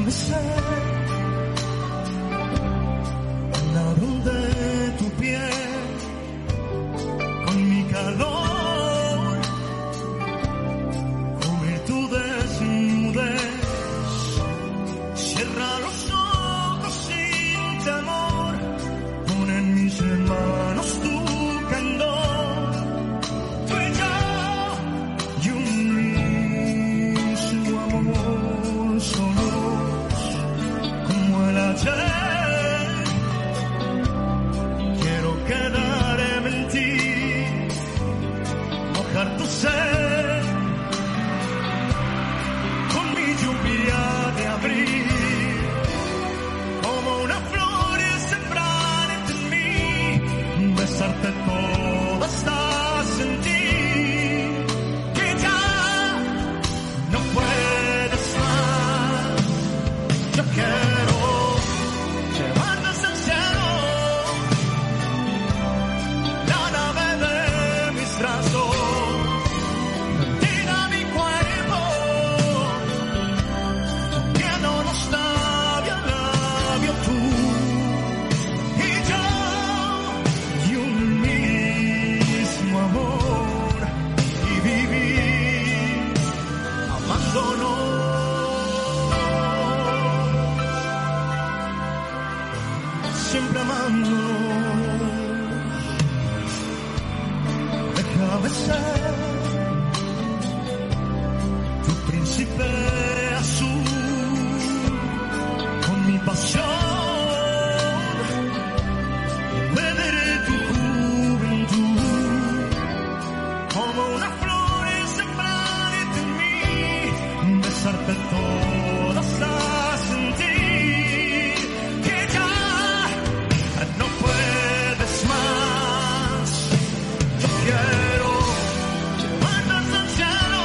Déjame ser el ladrón de tu piel, con mi calor, cubrir tu desnudez. Cierra los ojos sin temor, pon en mis manos tu candor. Tú y yo y un mismo amor, solos como el ayer. Quiero quedarme en ti, mojar tu ser con mi lluvia de abril. Como una flor y sembrar en mí, besarte todo hasta sentir que ya no puedes más. Yo quiero llevarnos al cielo, la nave de mis brazos, tira mi cuerpo, tiéndonos labio a labio tú y yo, y un mismo amor, y vivir amándonos, siempre amándonos. Déjame ser tu príncipe azul, con mi pasión, beber tu juventud, como una flor y sembrar en mí, besarte todo hasta sentir que ya no puedes más. Yo quiero llevarnos al cielo,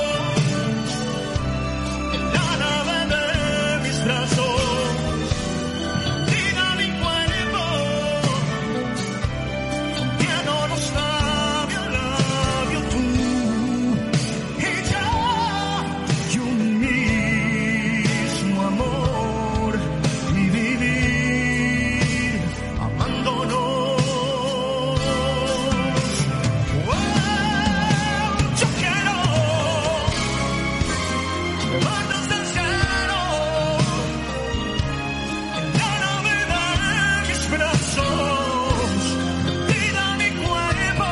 en la nave de mis brazos, tira mi cuerpo, tiéndonos labio a labio tú y yo, y un mismo amor, y vivir amándonos. Yo quiero llevarnos del cielo, en la nave de mis brazos, tira mi cuerpo,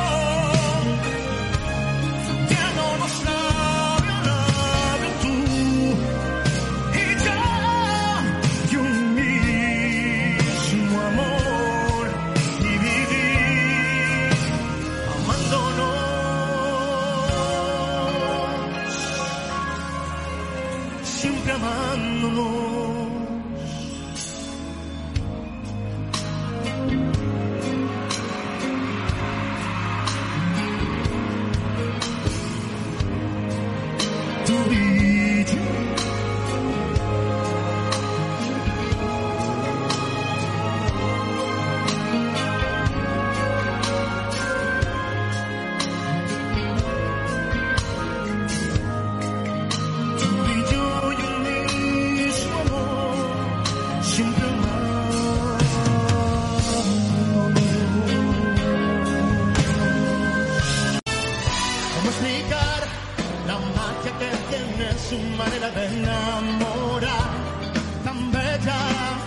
tiéndonos labio a labio tú y yo, y un mismo amor, y vivir amándonos, siempre amándonos. Tú y yo, tú y yo, y un mismo amor, siempre amándonos. ¿Cómo explicar la magia que tiene su manera de enamorar, tan bella?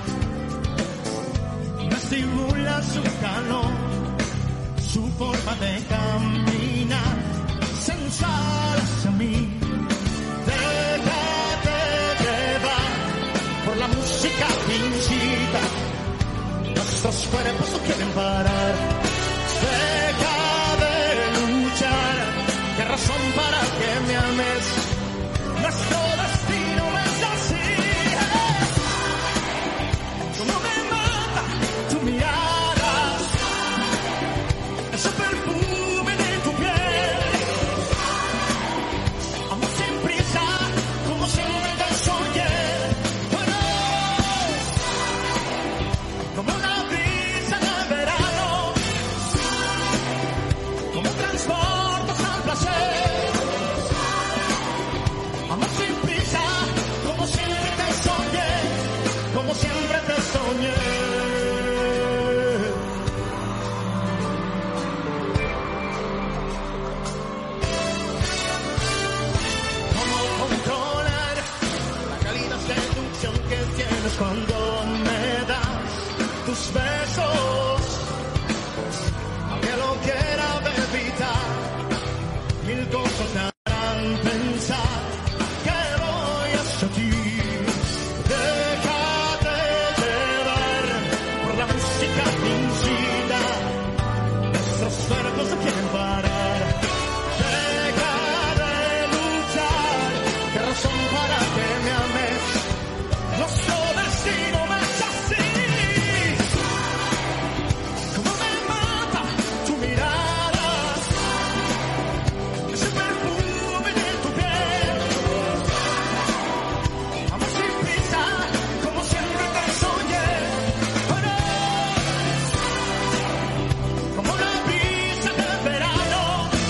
Me estimula su calor, su forma de caminar, sensual hacia mí. Déjate llevar por la música que incita, nuestros cuerpos no quieren parar. Deja de luchar, qué razón para que me ames, nuestro destino es así. Como me mata tu mirada, ese perfume de tu piel, amor sin prisa, como si me desoye. Bueno, como una brisa en el verano, como transportas al placer, amor sin prisa. cuando me das tus besos, aunque lo quiera evitar, mil cosas me harán pensar que voy hacia ti. Déjate llevar por la música que incita, nuestros cuerpos se quieren parar. Deja de luchar, qué razón para que me ames. Nuestro destino me es así. Como me mata tu mirada, ese perfume de tu piel. Amor sin prisa, como siempre te soñé. Oh, no. Como una brisa del verano,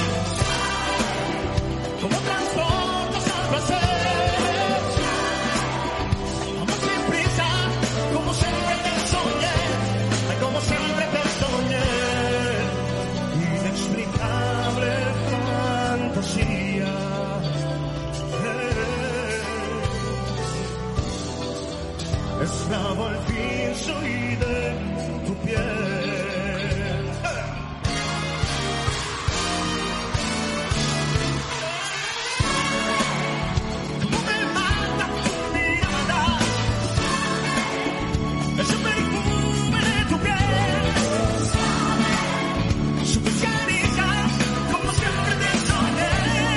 como transportas al placer. Amor sin prisa, como siempre te soñé, ay, como siempre te soñé. Inexplicable fantasía. Esclavo al fin soy de tu piel. Como me mata tu mirada, ese perfume de tu piel, sus caricias, como siempre te soñé.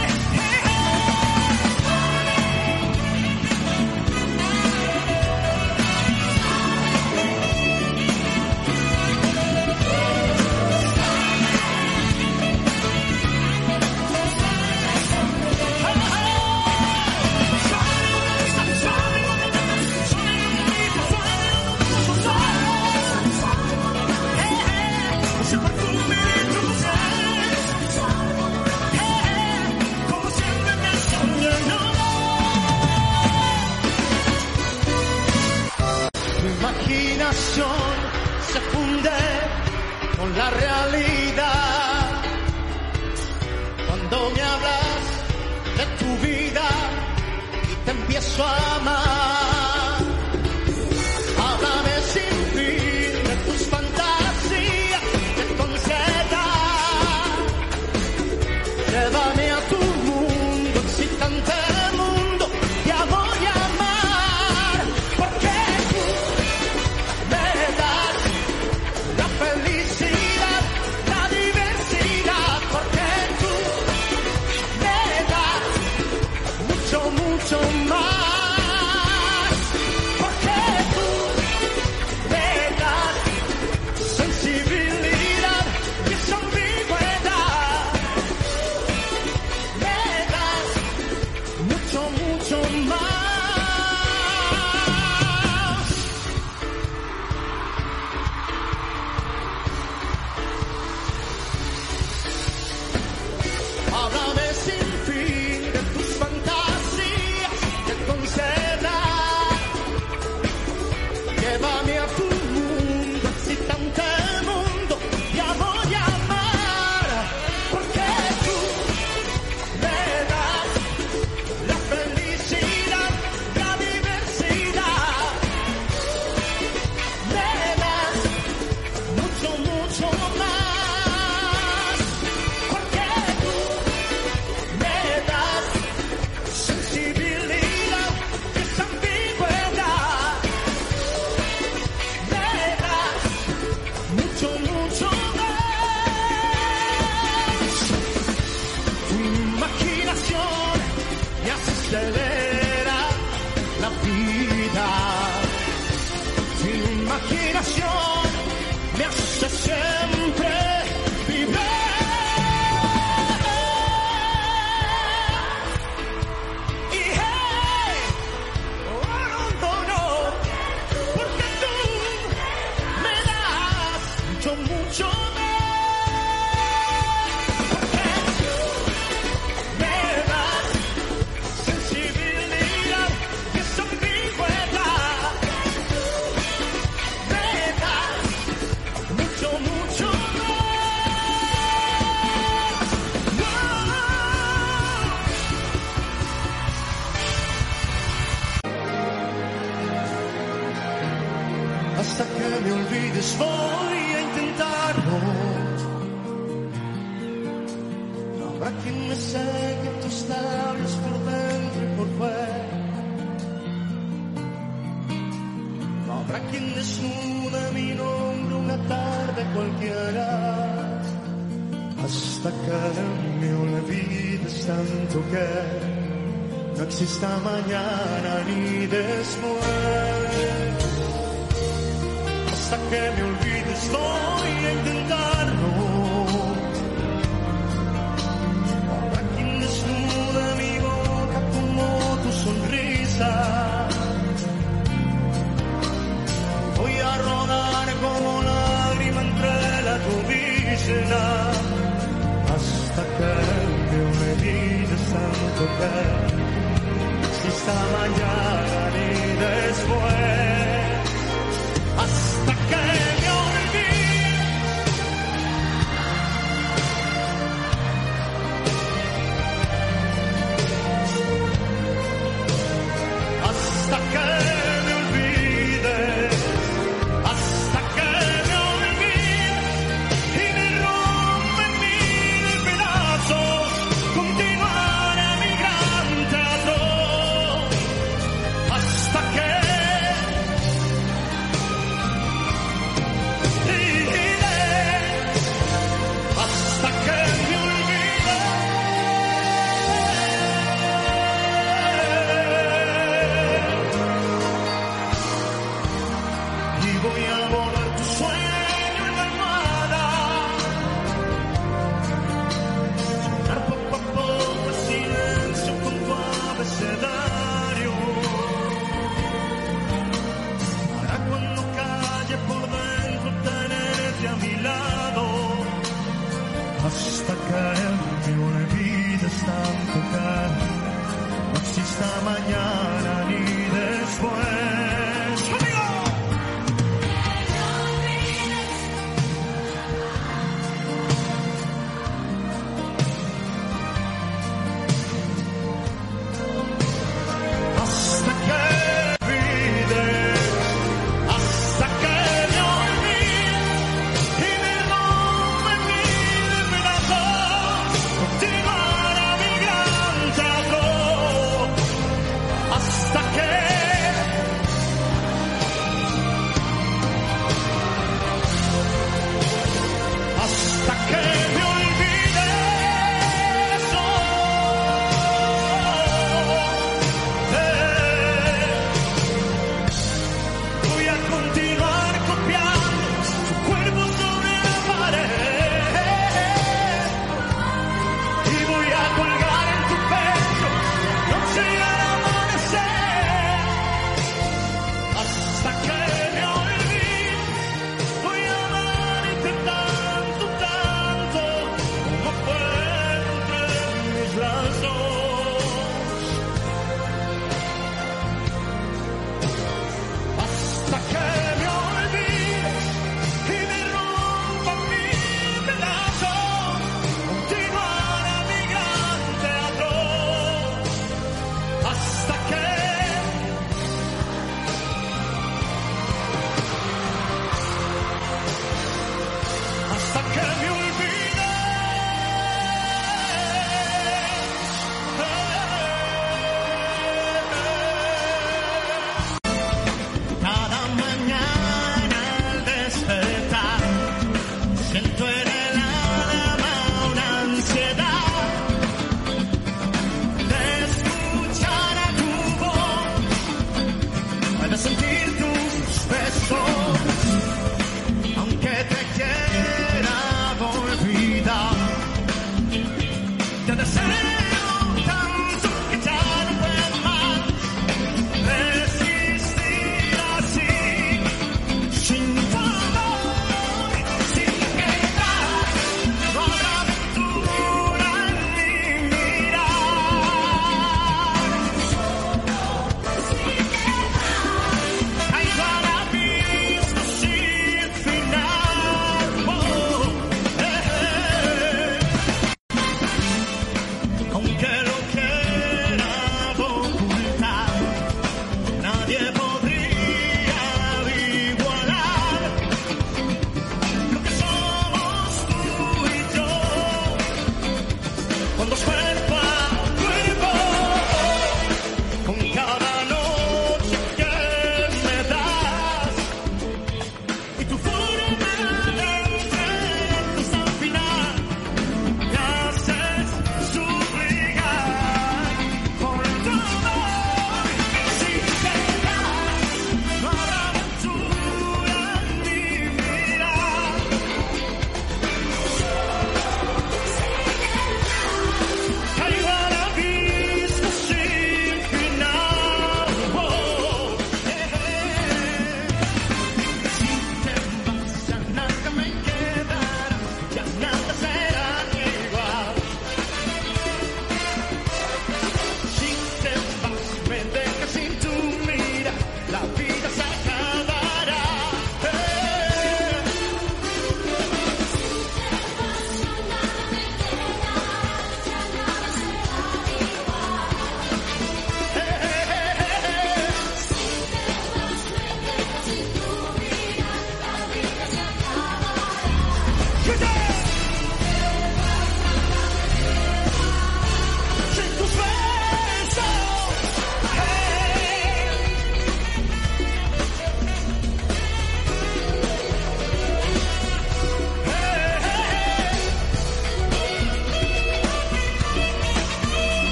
Ese perfume de tu piel, como siempre te soñé. Tu imaginación se funde con la realidad cuando me hablas de tu vida y te empiezo a amar. Háblame sin fin de tus fantasías, de tu ansiedad. Llévame a tu mundo, excitante mundo, ya voy a amar, porque tú me das la felicidad, la diversidad, porque tú me das mucho, mucho más, porque tú me das sensibilidad y esa ambigüedad, me das mucho, mucho más. Háblame sin fin de tus fantasías, de tu ansiedad. Llévame a tu mundo, excitante mundo, ya voy a amar, porque tú me das la felicidad, la diversidad, me das mucho, mucho más, porque tú me das sensibilidad, esa ambigüedad, me das mucho, mucho más. Tu imaginación me acelera la vida. Tu imaginación me hace siempre vibrar. Y hey, oh, no, no, porque tú me das mucho, mucho más, porque tú me das sensibilidad. me olvides voy a intentarlo. No habrá quien me seque tus labios por dentro y por fuera. No habrá quien desnude mi nombre una tarde cualquiera. Hasta que me olvides tanto que no exista mañana ni después. Hasta que me olvides voy a intentarlo. Habrá quien desnude mi boca como tu sonrisa. Voy a rodar como lágrima entre la llovizna. Hasta que me olvides tanto que esta mañana ni después, hasta que me olvides, hasta que me olvides, hasta que me olvides y me rompen mil pedazos, continuaré mi gran teatro. Hasta que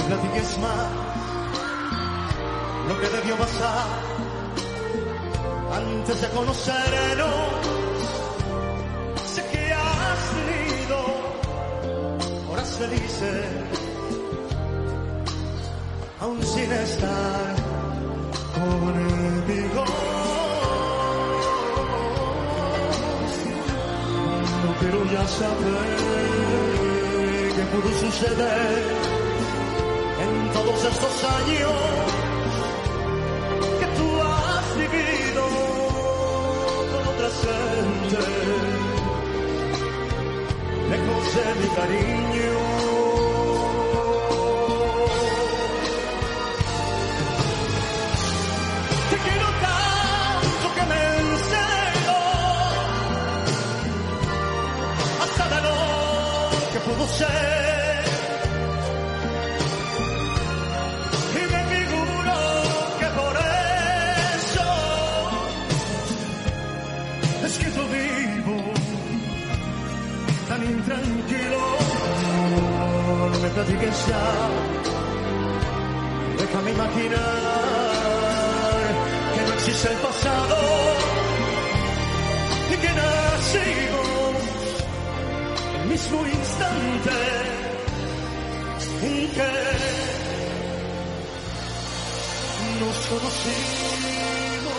me platiques más lo que debió pasar antes de conocernos. Sé que has tenido horas felices, aún sin estar conmigo. No quiero ya saber qué pudo suceder en todos estos años que tú has vivido con otra gente, lejos de mi cariño. Te quiero tanto que me enseño hasta de lo que pudo ser. Intranquilo, no me platiques ya, déjame imaginar que no existe el pasado y que nacimos el mismo instante en que nos conocimos.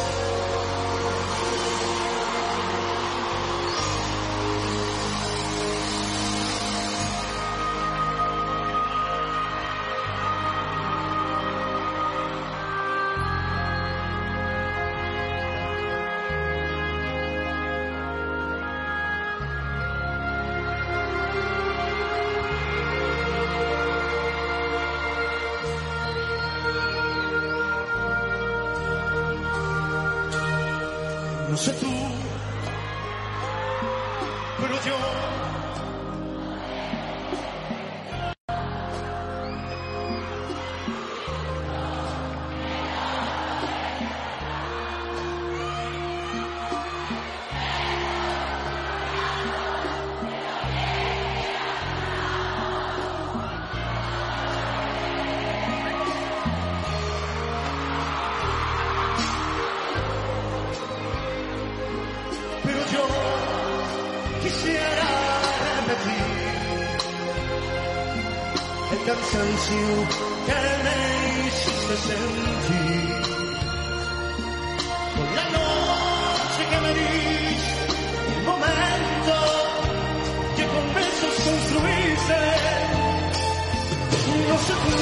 No sé tú, pero yo quisiera repetir el cansancio que me hiciste sentir por la noche que me diste, el momento que con besos construiste. No sé tú,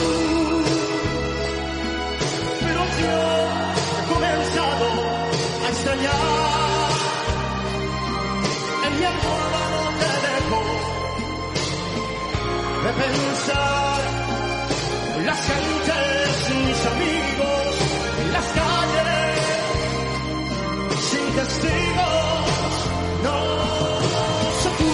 pero yo he comenzado a extrañar. Mi almohada no te dejo de pensar en las gentes, mis amigos, en las calles, sin testigos. No sé tú,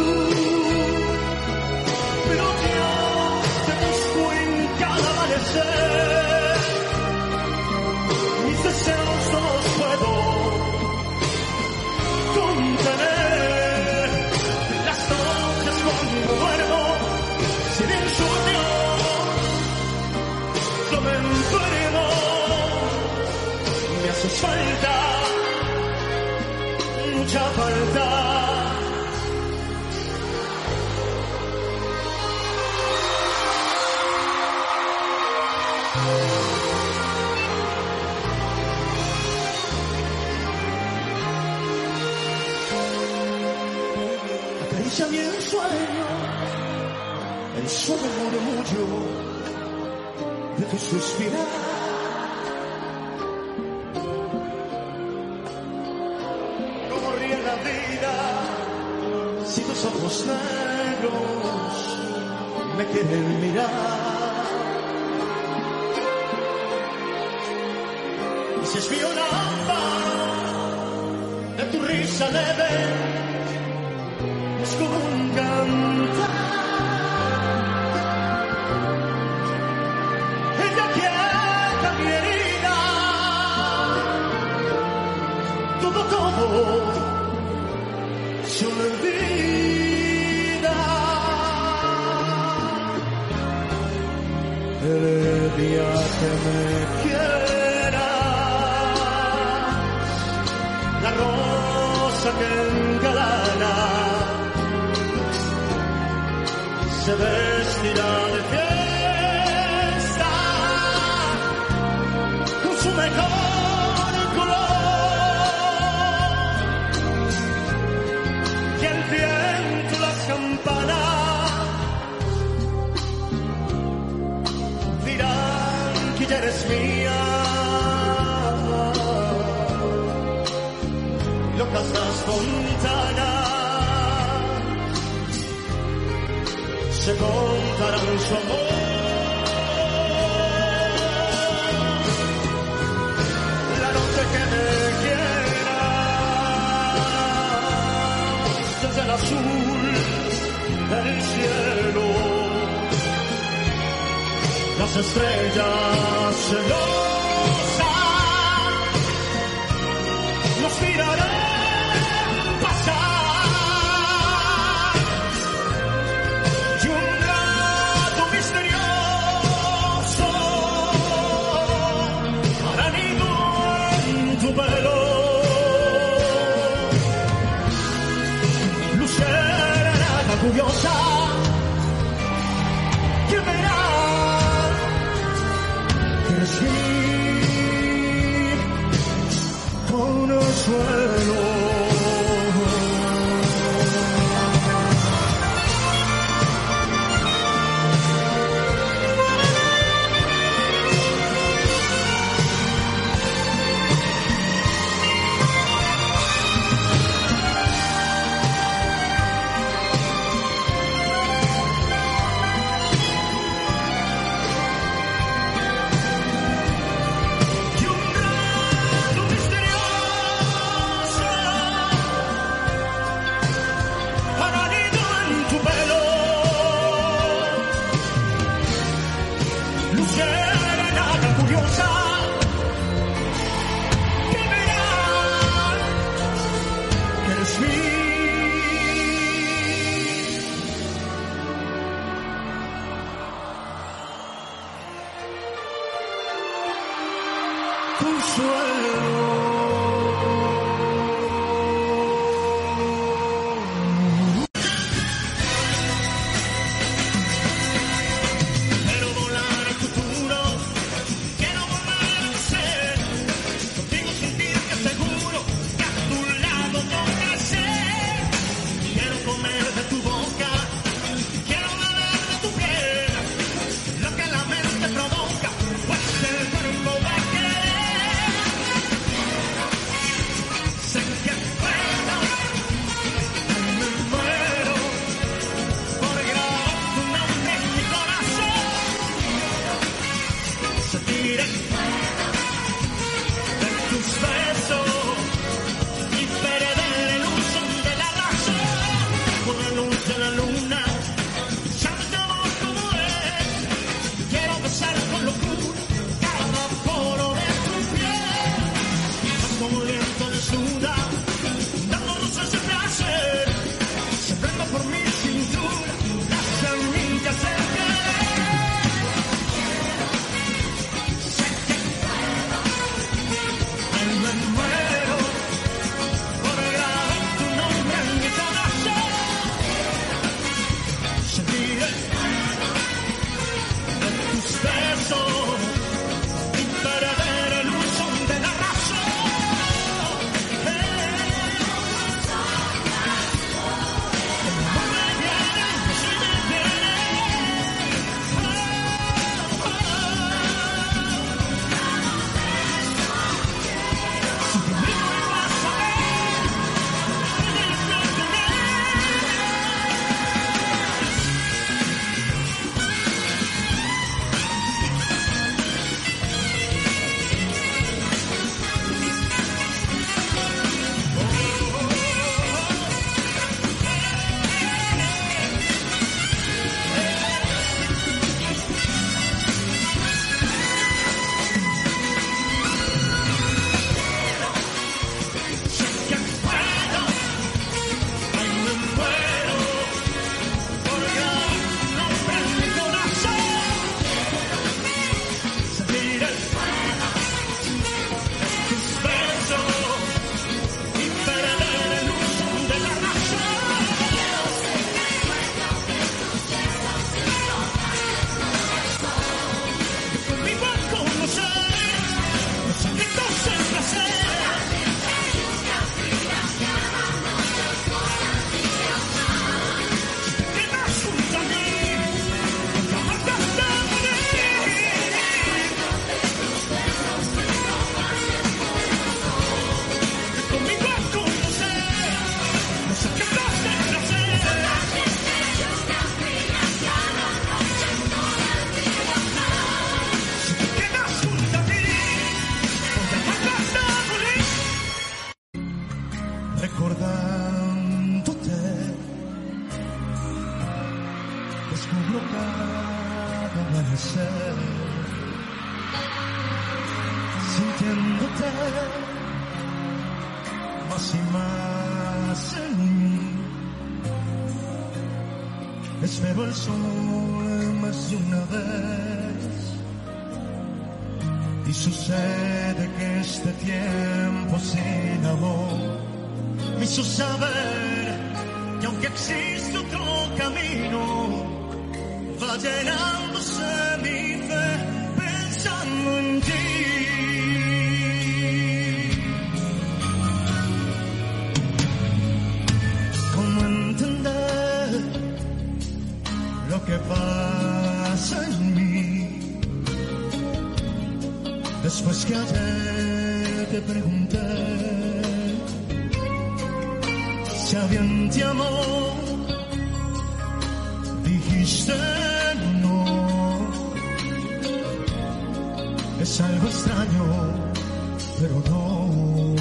pero yo te busco en cada amanecer. Mis deseos no los puedo contener. Cuando duermo sin insomnio, yo me enfermo, me haces falta, mucha falta. Acaricia mi ensueño, el suave murmullo de tu suspirar. Como ríe la vida si tus ojos negros me quieren mirar. Y si es mi lámpara de tu risa leve, es como un cantar. Ella quieta mi herida, todo se olvida. el día que me quieras, la rosa que engalana se vestirá de fiesta con su mejor color, y el viento y las campanas dirán que ya eres mía. Locas las fontanas se contarán su amor. La noche que me quiera, desde el azul del cielo, las estrellas celosas nos mirarán pasar, y un rato misterioso hará nido en tu pelo. Luciérnaga curiosa que verá recibir consuelo. Sé que más y más en mí. Espero el sol más de una vez y sucede que este tiempo sin amor me hizo saber que aunque existe otro camino, va llenándose mi fe pensando en ti. ¿Cómo entender lo que pasa en mí? Después que ayer te pregunté si alguien te amó, dijiste no. Es algo extraño, pero no.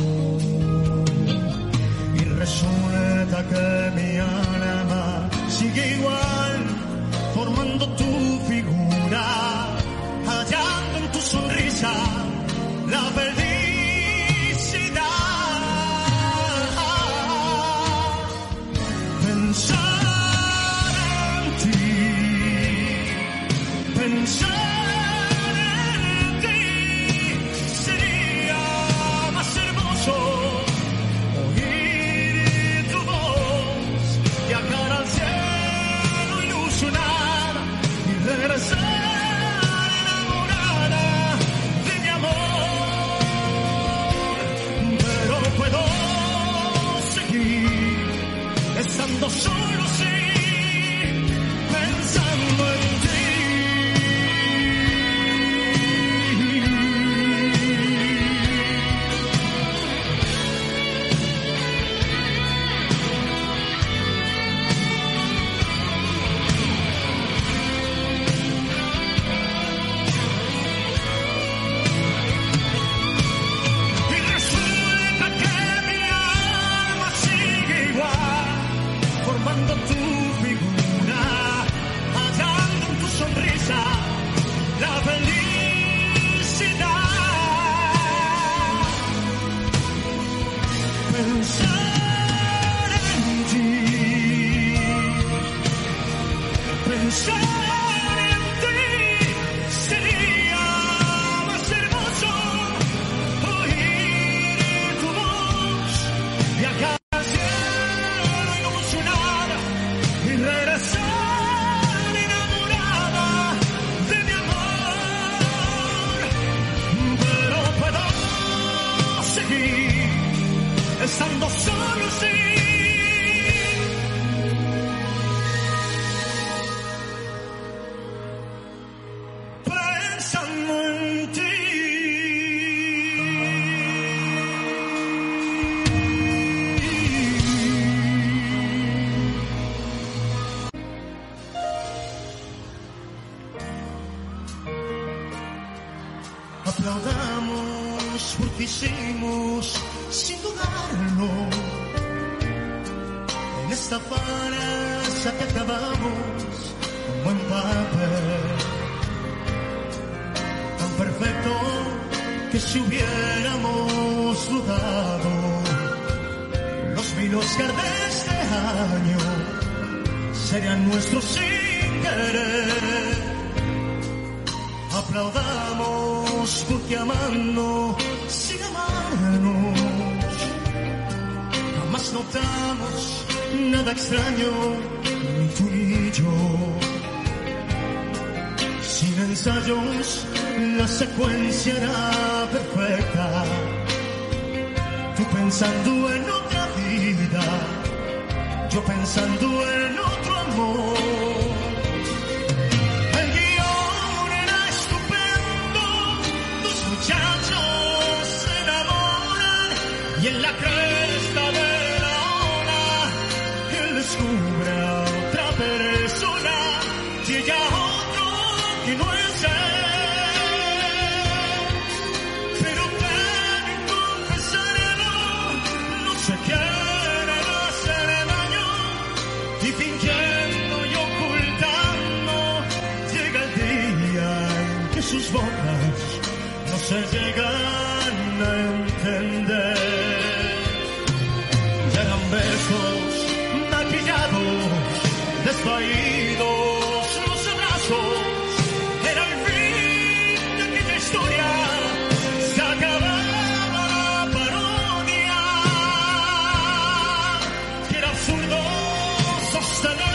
Y resulta que mi alma sigue igual, formando tu figura, hallando en tu sonrisa la felicidad. Pensar en ti, pensar en ti, sería más hermoso oír tu voz, viajar al cielo, ilusionar y regresar enamorada de mi amor. Pero puedo seguir estando solo, sí, pensando en ti. Y resulta que mi alma sigue igual, formando tu figura, hallando en tu sonrisa la felicidad. Pensar en ti, pensar en ti, sería más hermoso oír tu voz, viajar al cielo, ilusionar y regresar enamorada de mi amor. Pero puedo seguir estando solo, sí, pensando en ti. Aplaudamos porque hicimos sin dudarlo en esta farsa que acabamos como en papel, tan perfecto que si hubiéramos dudado los 1000 Oscar de este año serían nuestros sin querer. Aplaudamos porque amando sin amarnos jamás notamos nada extraño, ni tú ni yo. Sin ensayos la secuencia era perfecta, tú pensando en otra vida, yo pensando en otro amor. Muchachos se enamoran y en la cresta de la ola él descubre a otra persona y ella a otro que no es él. Pero deben confesarlo, no se quieren hacer daño y fingiendo y ocultando llega el día en que sus bocas se llegan a entender. Ya eran besos maquillados, desvaídos los abrazos. Era el fin de aquella historia, se acababa la parodia. Que era absurdo sostener.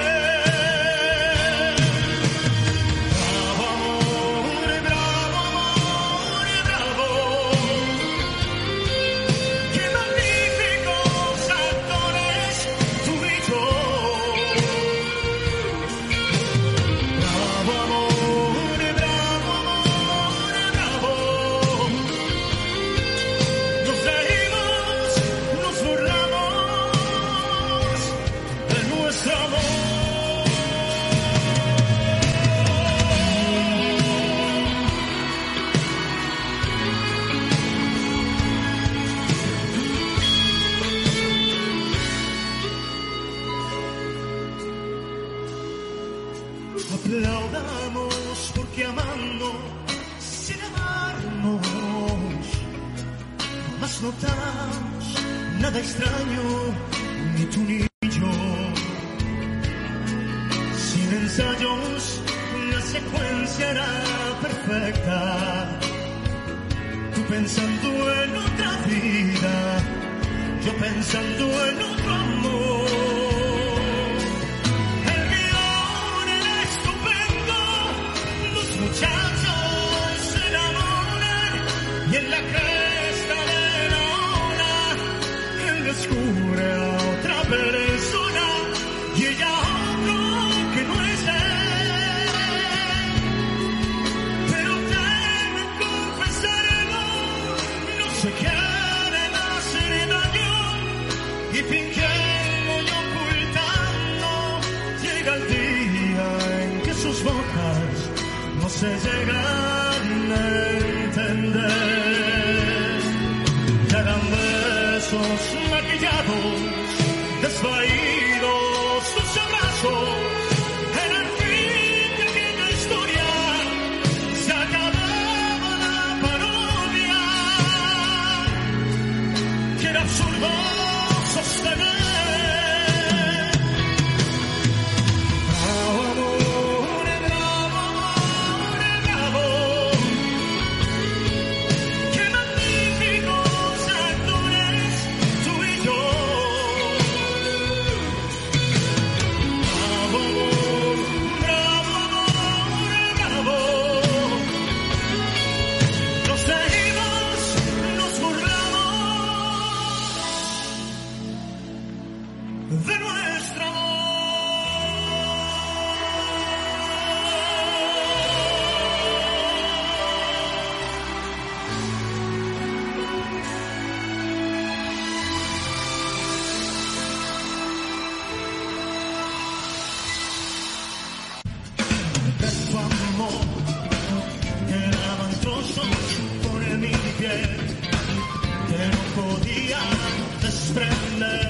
Aplaudamos porque amando sin amarnos jamás notamos nada extraño, ni tú ni yo. Sin ensayos la secuencia era perfecta. Tú pensando en otra vida, yo pensando en otro amor. Muchachos se enamoran y en la cresta de la ola él descubre a otra persona y ella a otro que no es él. Pero deben confesarlo, no se quieren hacer daño y fingiendo y ocultando llega el día en que sus bocas no se llegan a entender. Ya eran besos maquillados, desvaídos sus abrazos. Era el fin de aquella historia, se acababa la parodia. Que era absurdo sostener. De nuestro amor. De tu amor quedaban trozos por mi piel que no podía desprender.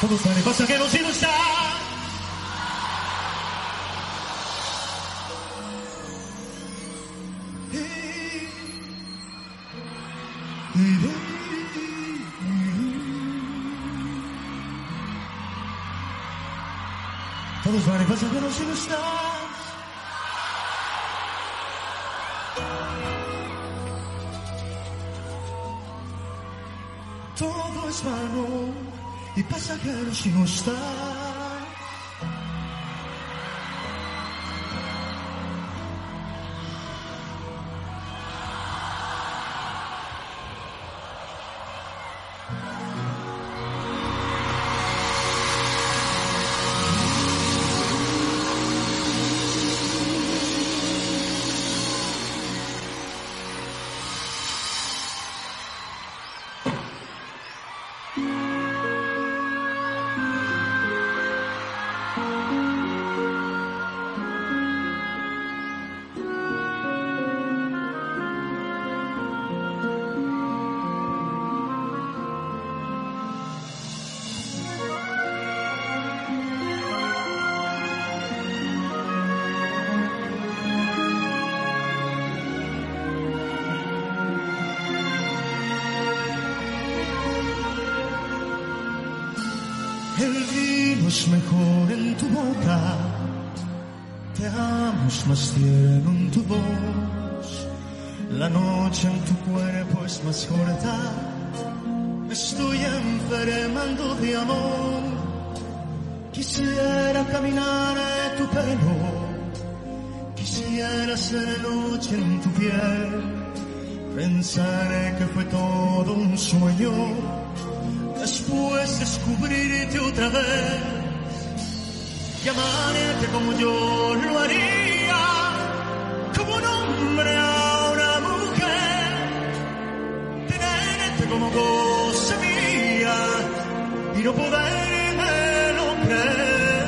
Todos van y pasajeros y no están. Todos van y pasajeros y no están. Todo es vano y pasajeros y no están. El vino es mejor en tu boca, te amo es más tierno en tu voz, la noche en tu cuerpo es más corta, me estoy enfermando de amor, quisiera caminar en tu pelo, quisiera ser noche en tu piel, pensar que fue todo un sueño, después descubrirte otra vez y amarte como yo lo haría, como un hombre a una mujer, tenerte como cosa mía y no podérmelo creer,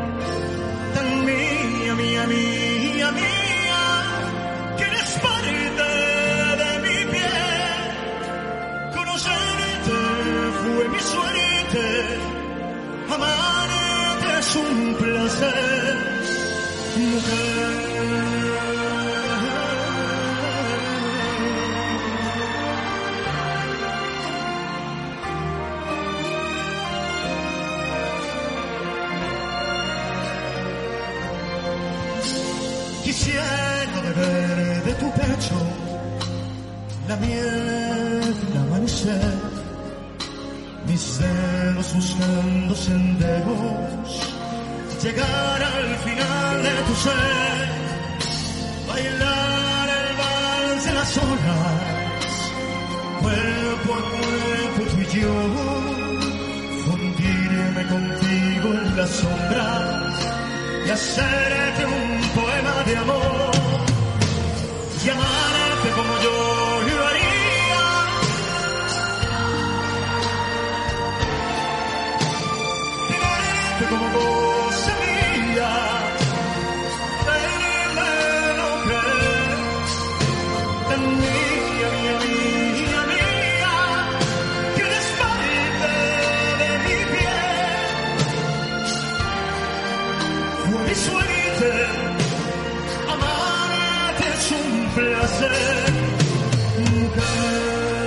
tan mía, mía, mía, mía, que eres parte de mi piel, conocerte fue mi suerte, amarte es un placer, mujer. Quisiera beber de tu pecho la miel del amanecer, mis dedos buscando senderos, llegar al final de tu ser, bailar el vals de las olas, cuerpo a cuerpo tú y yo, fundirme contigo en las sombras y hacerte un poema de amor y amarte como yo lo haría, tenerte como cosa mía, pedírmelo creer, tan mía, mía, mía, mía, que eres parte de mi piel, fue mi suerte, amarte es un placer, mujer.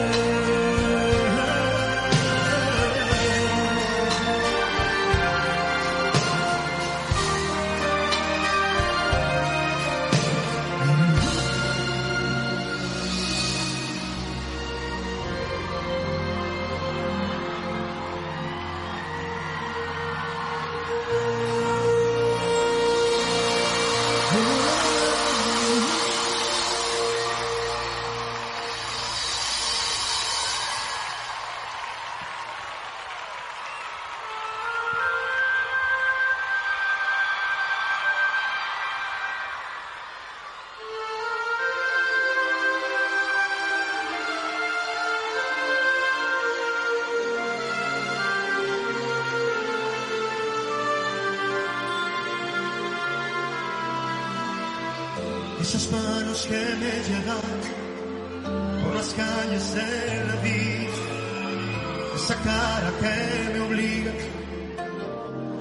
Esas manos que me llevan por las calles de la vida, esa cara que me obliga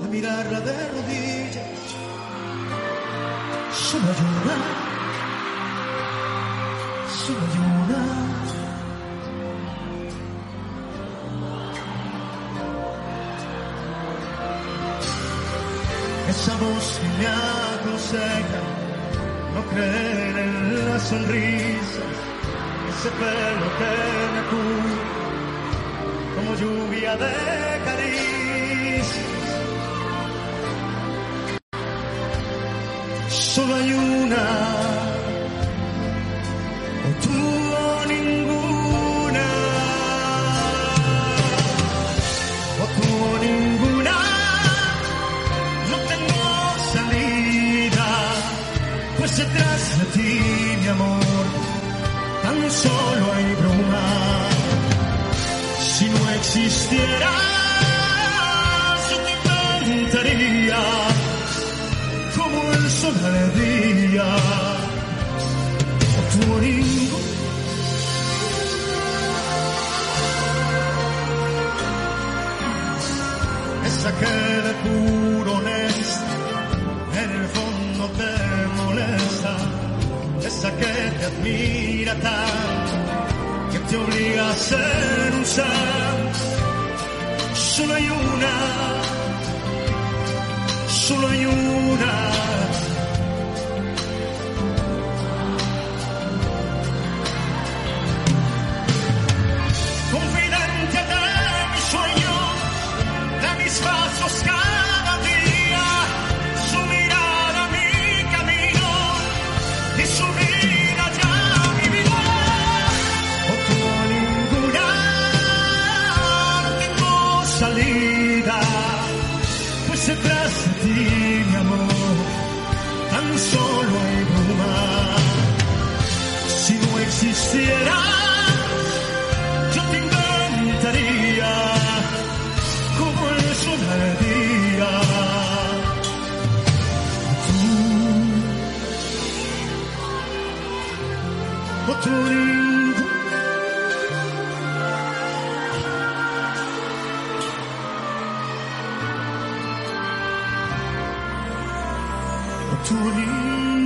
mirarla de rodillas. Solo hay una, solo hay una. Esa voz que me aconseja no creer en las sonrisas, ese pelo que me cubre como lluvia de caricias. Solo hay una, o tú o ninguna, o tú o ninguna. No tengo salida, pues detrás de ti, mi amor, tan solo hay bruma. Si no existieras, yo te inventaría como el sol de día. O tú o ninguna. Esa que de puro honesta en el fondo te molesta, esa que te admira tanto que te obliga a ser un santo. Solo hay una, solo hay una. Confidente de mis sueños, de mis pasos cada día, su mirada mi camino y su vida ya mi vida. O tú o ninguna, no tengo salida, pues detrás de ti, mi amor, tan solo hay bruma. Si no existiera, yo te inventaría como el sol del día. Tú, otro lindo. Otro lindo.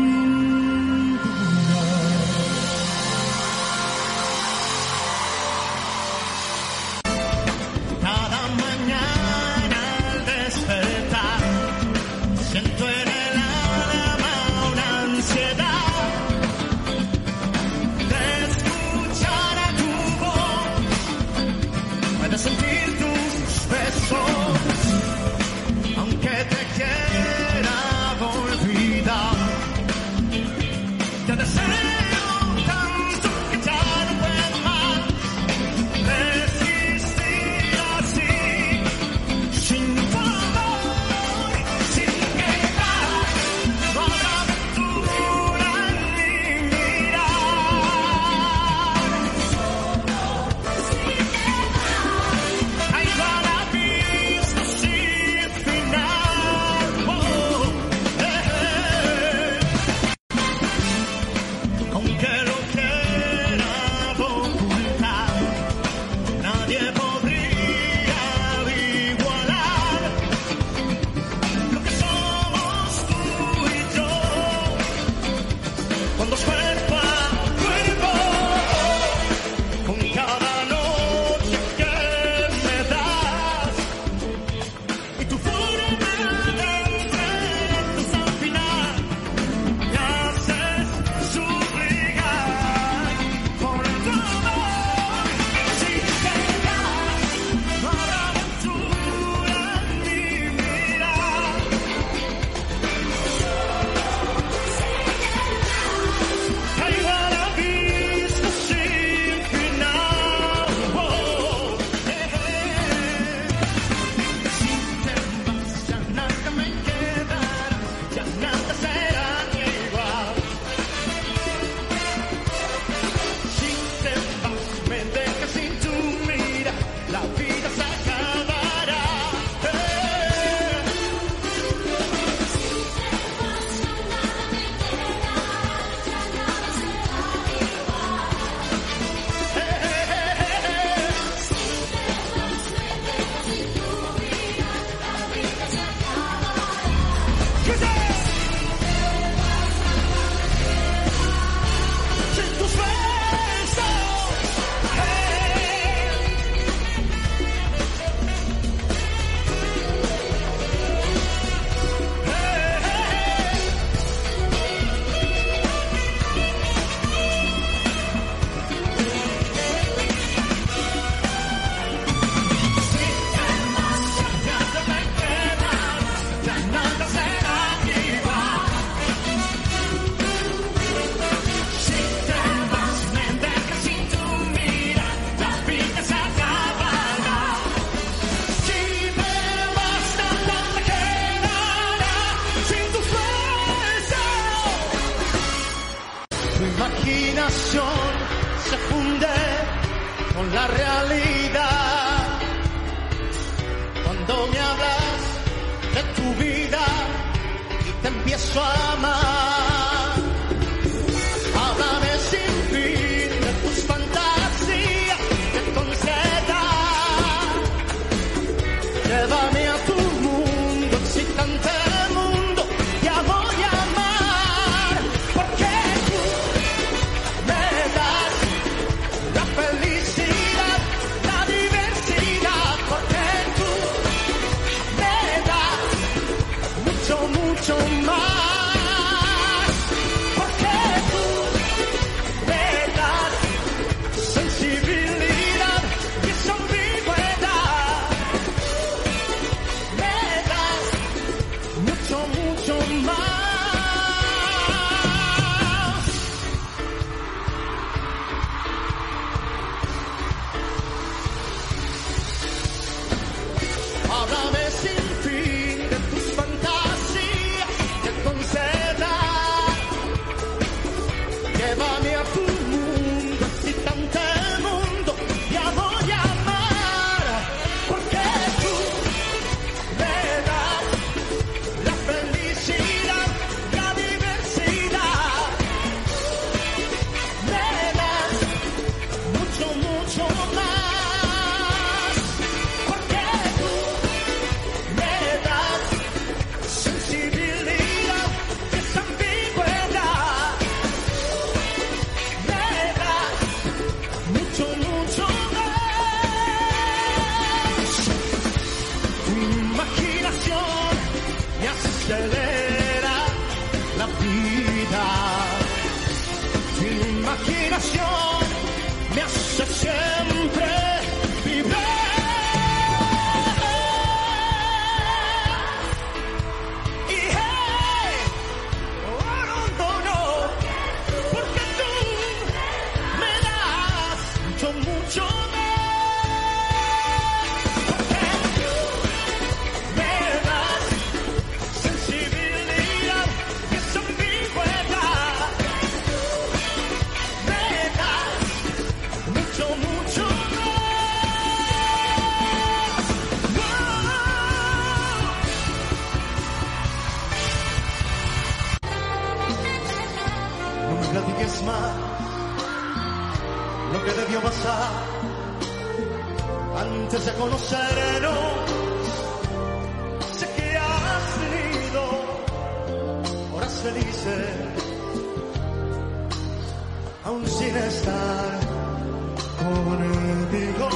Cada mañana al despertar siento en el alma una ansiedad de escuchar a tu voz, de sentir tus besos, aunque te quiera olvidar. Te deseo tanto que ya no puedo más resistir así, sin tu amor, sin quedar. No habrá aventura en mi mirar. Caigo al abismo sin final. Aunque lo quiera ocultar, nadie podría igualar lo que somos tú y yo, cuando es cuerpo a cuerpo, con cada noche que me das y tu forma de entregarnos al final me haces suplicar. imaginación se funde con la realidad. Cuando me hablas de tu vida y te empiezo a amar, háblame sin fin de tus fantasías que concretas. Llévame a tu mundo, excitante mundo, ya voy a amar, porque tú me das la felicidad, la diversidad, porque tú me das mucho, mucho más, porque tú me das sensibilidad y esa ambigüedad, me das mucho, mucho más. Háblame sin fin de tus fantasías que concedas. Llévame a tu mundo, excitante mundo, ya voy a amar, porque tú me das la felicidad, la diversidad, me das mucho, mucho más, porque tú me das sensibilidad, esa ambigüedad, me das mucho, mucho más. Tu imaginación me acelera la vida. Tu imaginación me hace siempre vibrar. Y hey, oh, no, no, porque tú me das mucho, mucho más, porque tú me das sensibilidad y esa ambigüedad, me das mucho, mucho más. No me platiques más lo que debió pasar antes de conocernos. Sé que has tenido horas felices, aún sin estar conmigo.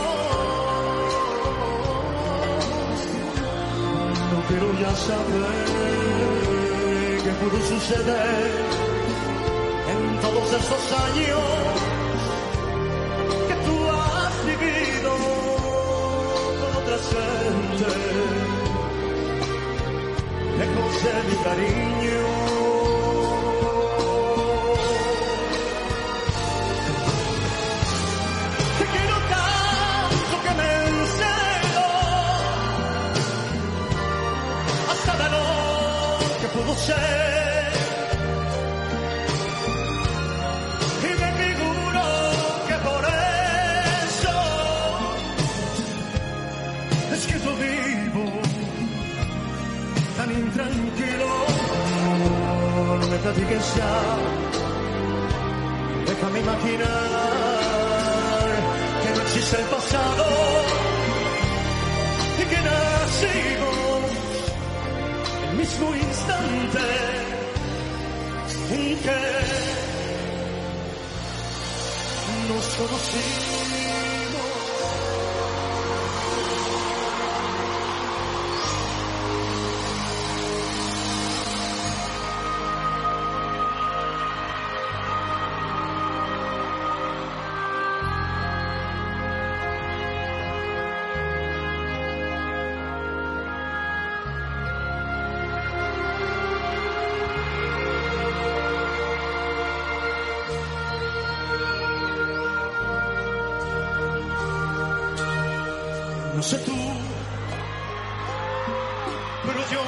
No quiero ya saber qué pudo suceder en todos estos años que tú has vivido con otras gentes, lejos de mi cariño. Te quiero tanto que me encelo hasta de lo que pudo ser. Y me figuro que por eso es que yo vivo tan intranquilo. No me platiques ya, déjame imaginar que no existe el pasado y que nacimos el mismo instante en que nos conocimos. No sé tú, pero yo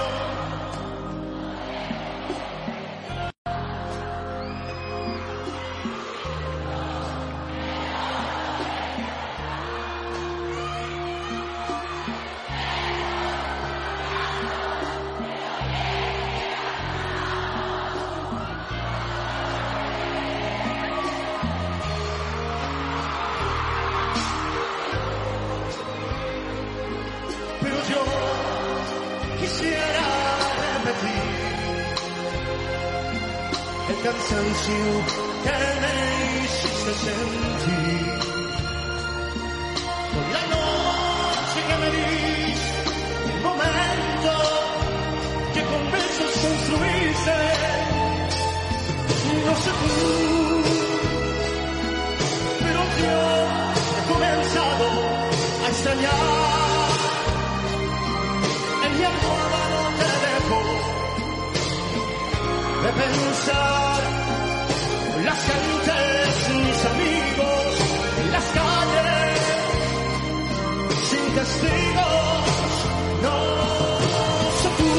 cansancio que me hiciste sentir, por la noche que me diste, el momento que con besos construiste. No sé tú, pero yo he comenzado a extrañar. En mi almohada no te dejo de pensar, las gentes, mis amigos, en las calles, sin testigos. No sé tú,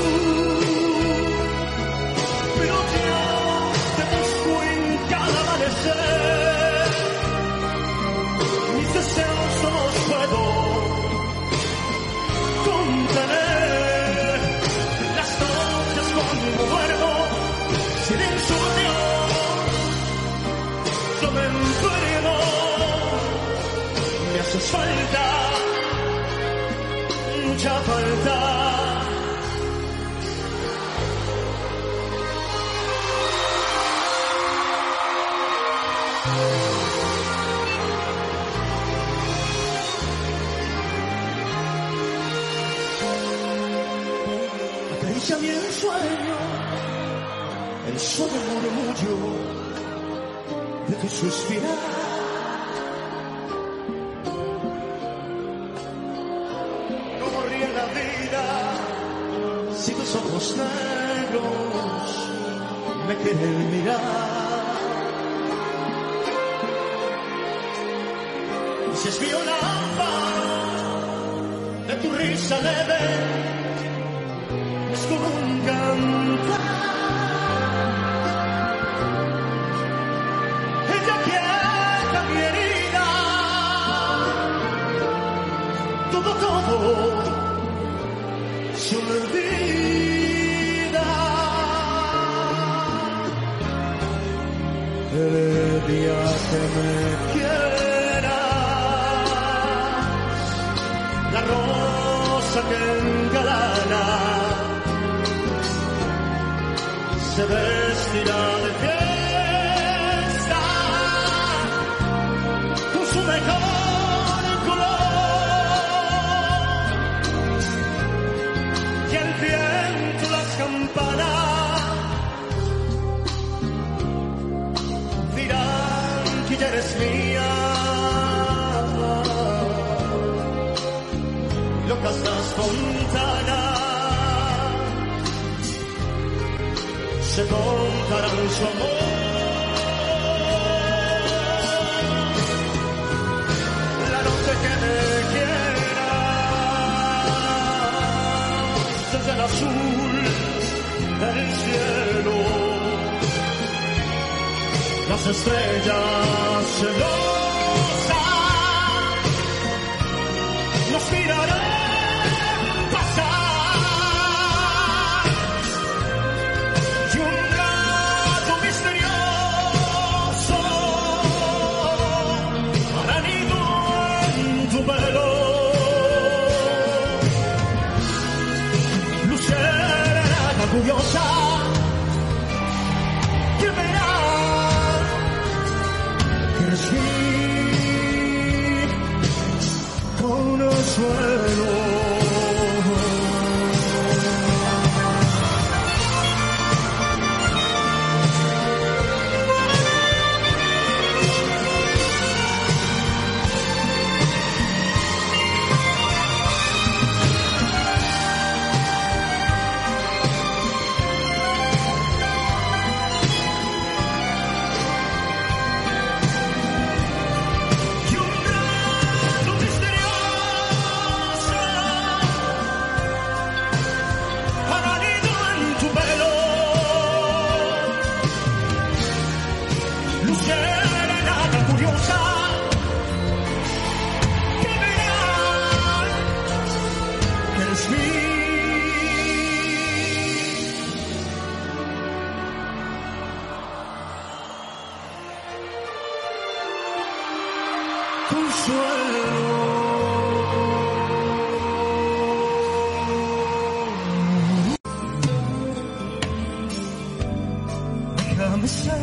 pero yo te busco en cada amanecer. Mis deseos no los puedo contener. Las noches cuando duermo, silencio Dios, yo me enfermo. Me haces falta, mucha falta. Acaríciame el sueño, el suave murmullo de tu suspirar. ¿Cómo ríe la vida si tus ojos negros me quieren mirar? Si es mío la amparo de tu risa leve, es como un cantar. Ella quieta mi herida, todo se olvida. El día que me quieras, la rosa que engalana se vestirá de fiesta con su mejor color, y el viento, las campanas dirán que ya eres mía. Locas las fontanas se contarán su amor. La noche que me quieras, desde el azul del cielo, las estrellas celosas nos mirarán curiosa que verá que eres mi consuelo. Déjame ser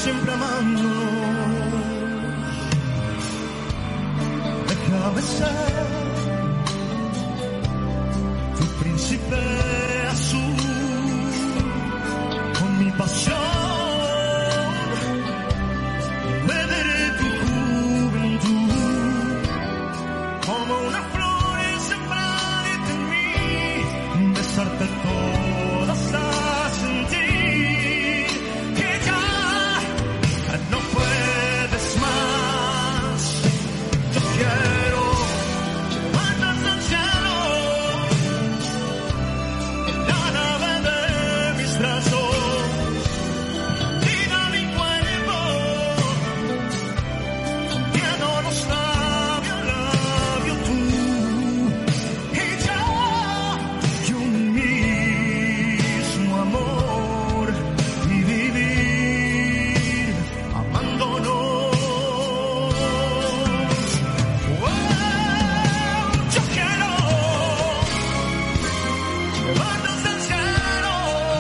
siempre amándonos. Déjame ser tu príncipe azul, con mi pasión beberé tu juventud, como una flor sembrarte en mí, besarte todo hasta sentir que ya no puedes más. Yo quiero llevarnos al cielo, la nave de mis brazos, vida mi cuerpo, contiéndonos labio a labio tú y yo, y un mismo amor, y vivir amándonos. Yo quiero llevarnos al cielo,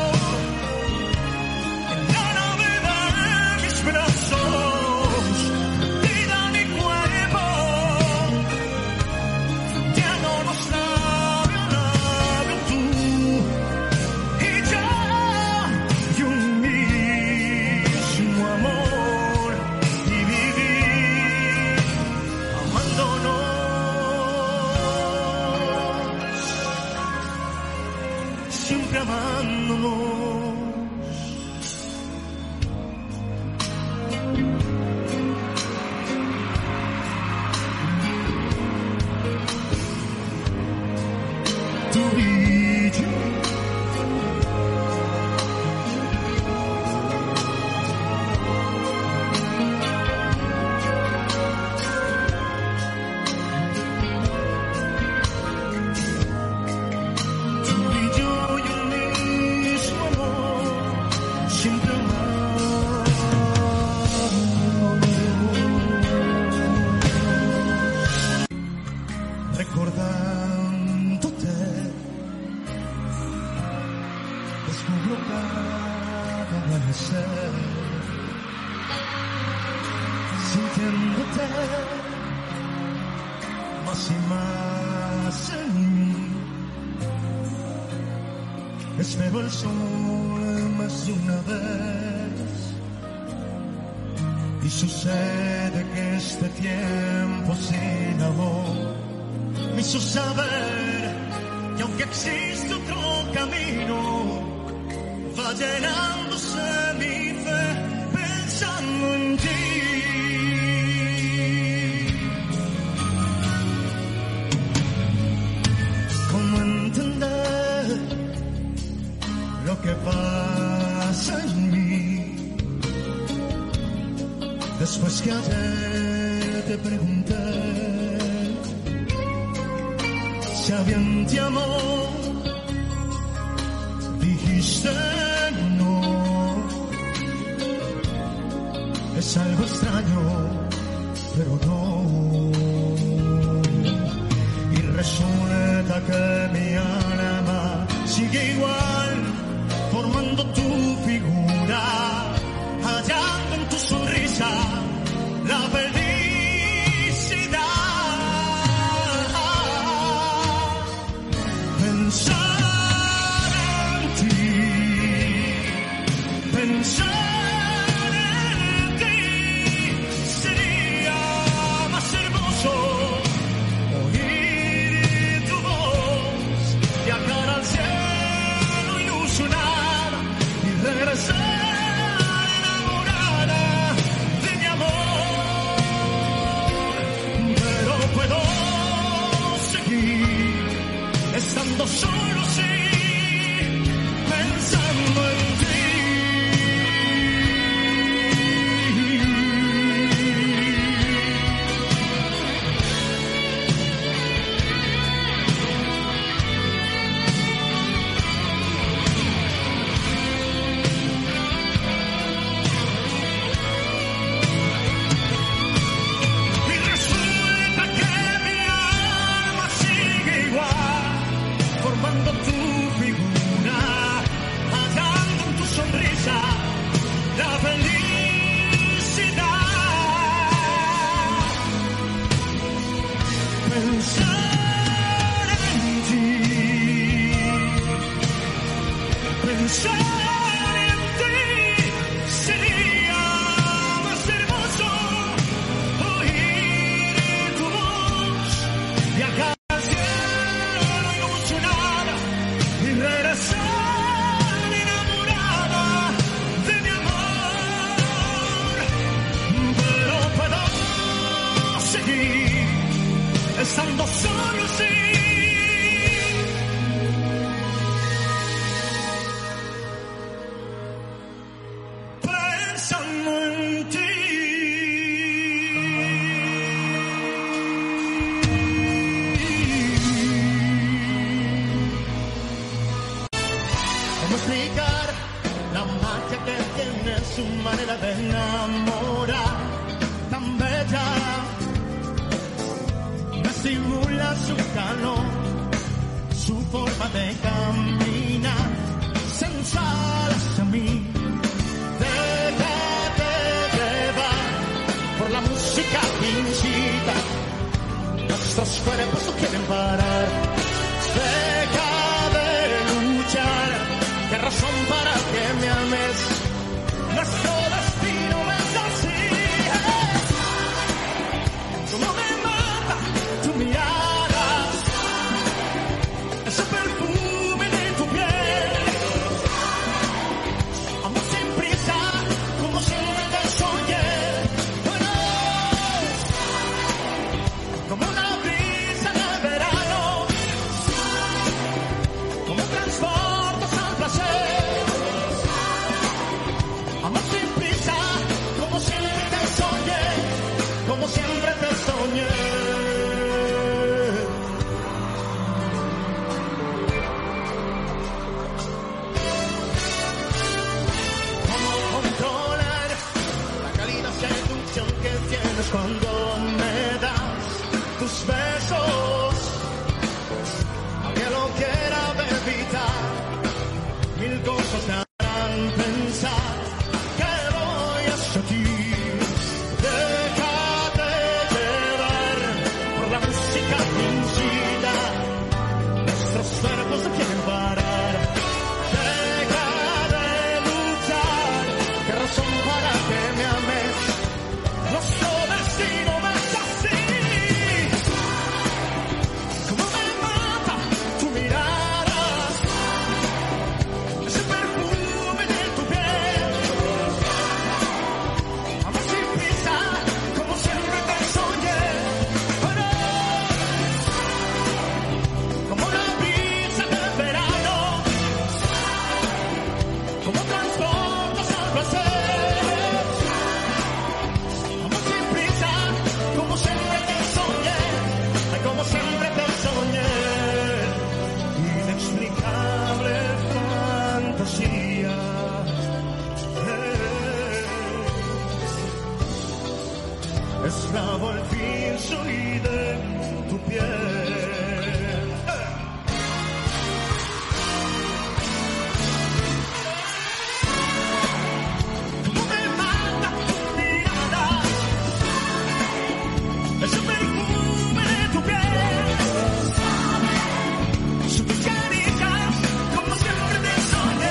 en la nave de mis brazos, vida mi cuerpo, contiéndonos labio a labio tú y yo, y un mismo amor, y vivir amándonos, siempre amándonos. Tu brillo, tu brillo y un mismo amor, siempre amándonos. Recordándote, descubro cada amanecer, sintiéndote más y más en mí. Espero el sol más de una vez, y sucede que este tiempo sin amor me hizo saber que aunque existe otro camino, va llenándose mi fe pensando en ti. ¿Cómo entender lo que pasa en mí? Después que ayer te pregunté si alguien te amó, dijiste no. Es algo extraño, pero no. Y resulta que mi alma sigue igual, formando tu figura, hallando en tu sonrisa la felicidad. Pensar en ti, pensar en ti, sería más hermoso oír tu voz, viajar al cielo, ilusionar y regresar enamorada de mi amor. Pero puedo seguir estando solo así, pensando en ti. su manera de enamorar, tan bella, me simula su calor, su forma de caminar, sensual hacia mí. Déjate llevar por la música que incita, nuestros cuerpos no quieren parar. Deja de luchar, qué razón para que me ames. Nuestro destino es así. Como me mata tu mirada, ese perfume de tu piel. Amor sin prisa, como siempre te soñé. Bueno, como una brisa de verano, como transportas al placer. Amor sin prisa, como siempre te soñé, como siempre te soñé. ¿Cómo controlar la cálida seducción que tienes cuando me das tus besos? Aunque lo quiera evitar, mil cosas me harán pensar que voy hacia ti. Déjate llevar por la música que incita, nuestros cuerpos no quieren parar. Deja de luchar, qué razón para que me ames. Nuestro destino es así. Como me mata tu mirada, ese perfume de tu piel. Amor sin prisa, como siempre te soñé. Pero como una brisa de verano, como transportas al placer. Amor sin prisa, como siempre te soñé. Ay, como siempre te soñé. Inexplicable fantasía. Esclavo al fin soy de tu piel. Como me mata tu mirada, ese perfume de tu piel. Sus caricias, como siempre te soñé.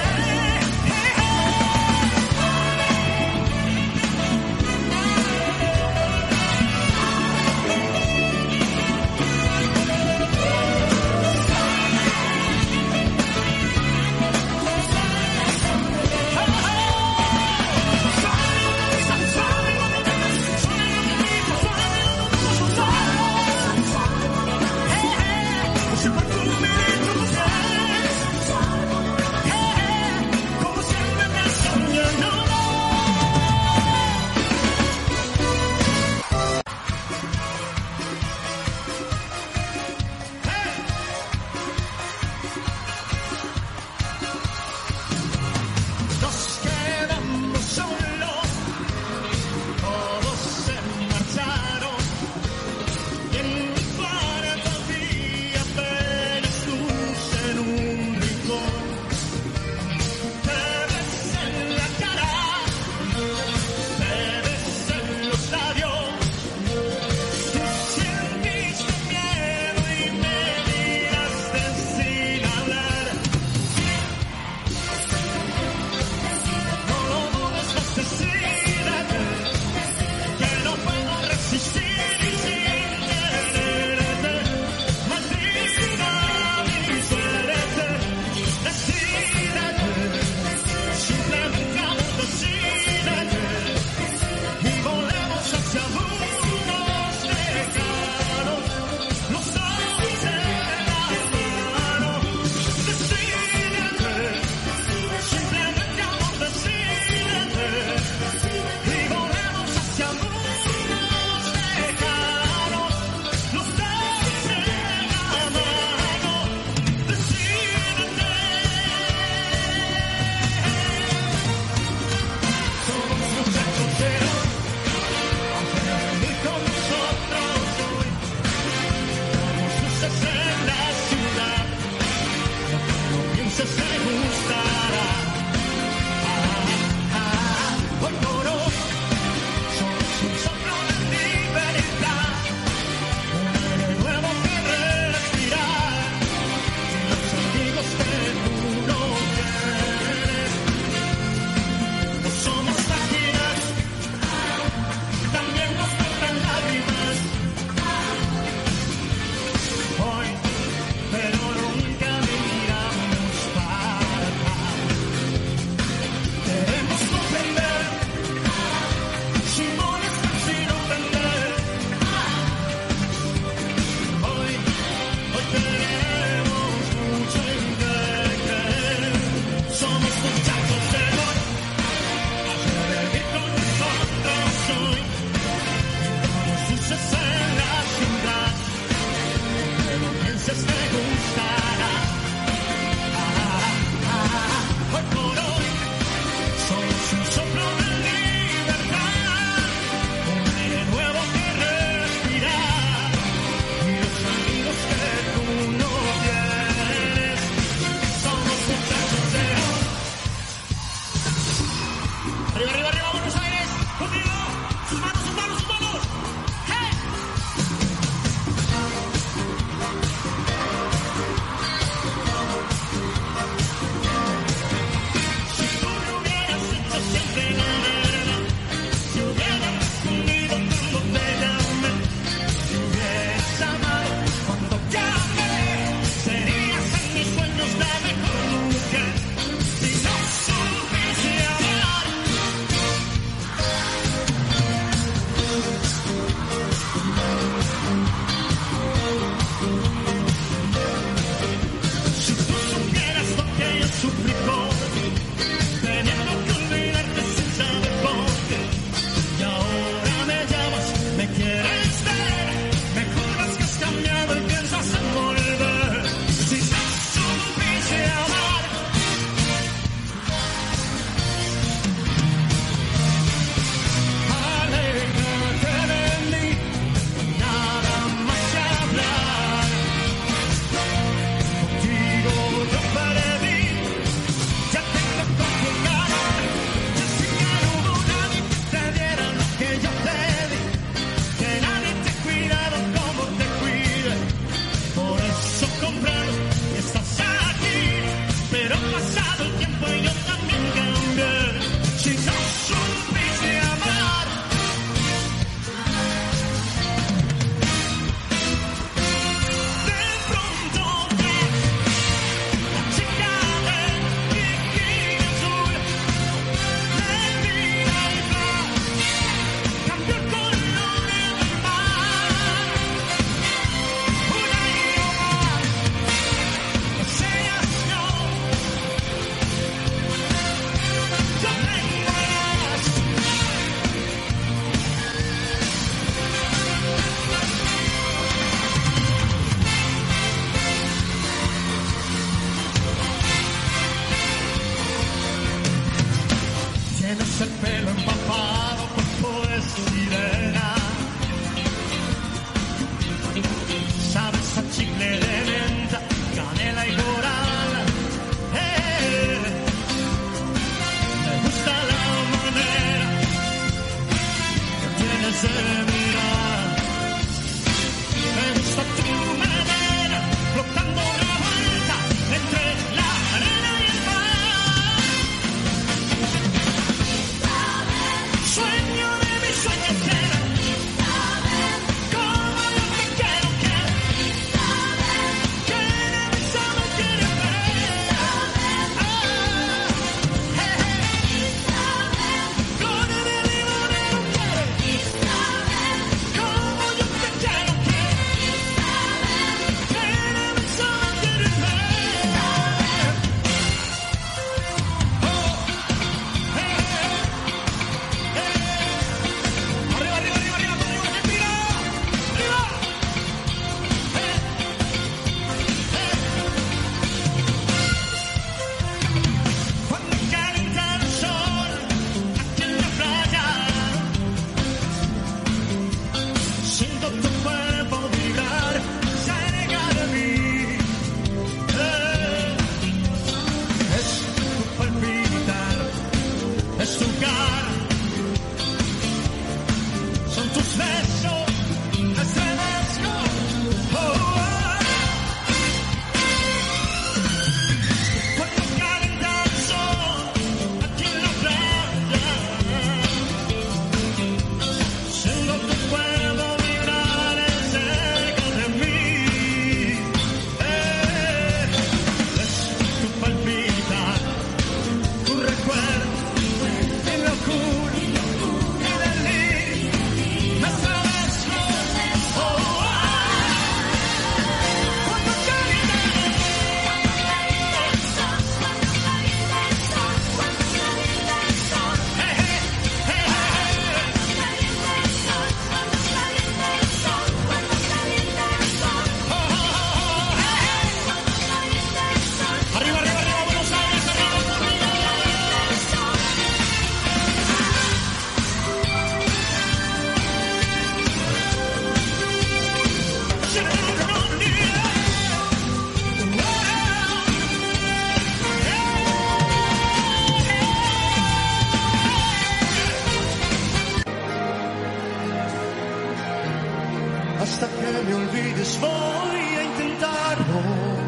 hasta que me olvides voy a intentarlo.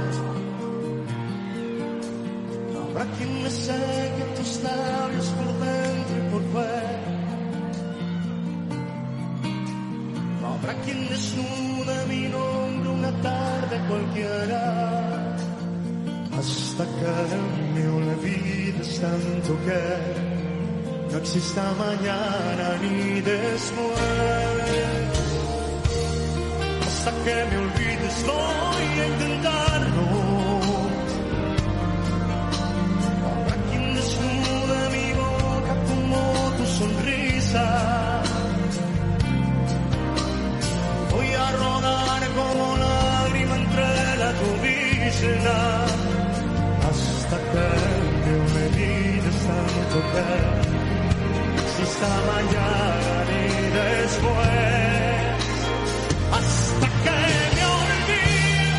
Habrá quien me seque tus labios por dentro y por fuera. Habrá quien desnude mi nombre una tarde cualquiera, hasta que me olvides tanto que no exista mañana ni después. Hasta que me olvides voy a intentarlo. Habrá quien desnude mi boca como tu sonrisa. Voy a rodar como lágrima entre la llovizna, hasta que me olvides tanto que no exista mañana ni después. Hasta que me olvides,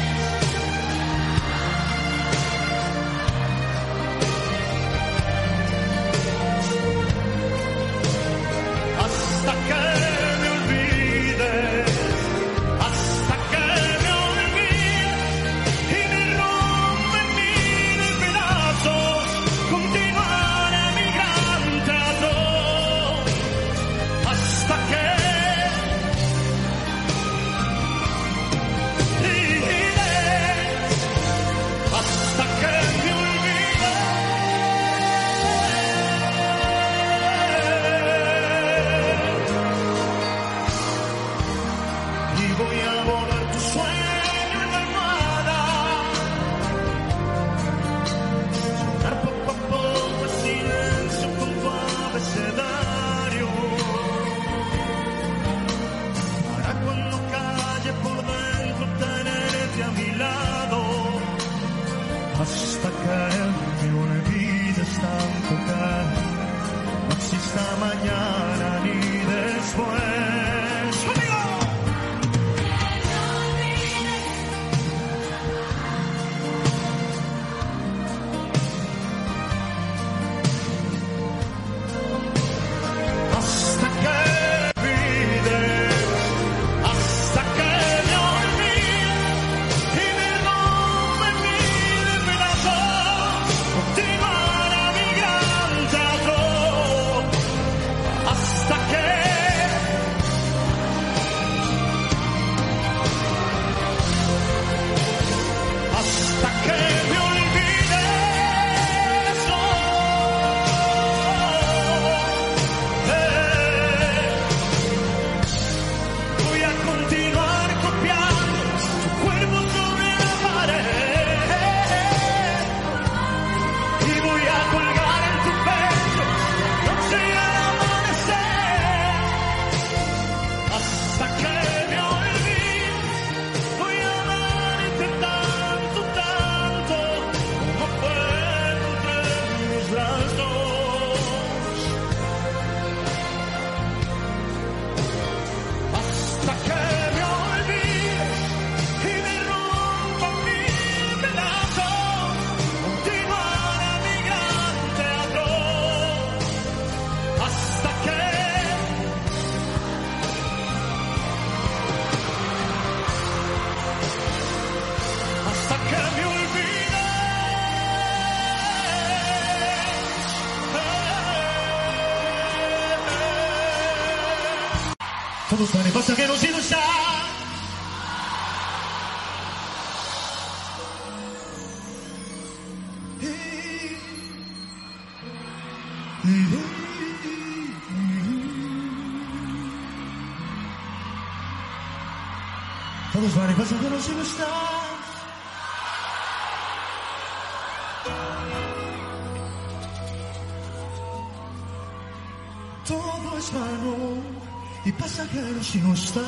hasta que me olvides, hasta que me olvides y me rompen mil pedazos, continuaré mi gran teatro, hasta que hasta que me olvides tanto que no exista mañana ni después. ¡Amigo! Hasta que me olvides, hasta que me olvides y me rompen mil pedazos, continuará mi gran teatro, hasta que me olvides. Voy a continuar copiando tu cuerpo sobre la pared y voy a colgar en tu pecho la noche y al amanecer. Hasta que me olvides voy a amarte tanto, tanto como puedo entre mis brazos. Hasta que me olvides y me rompan mil pedazos, continuará mi gran teatro, hasta que me olvides. Todos van y pasajeros y no están. Todos van y pasajeros y no están. Todo es vano y pasajero si no está.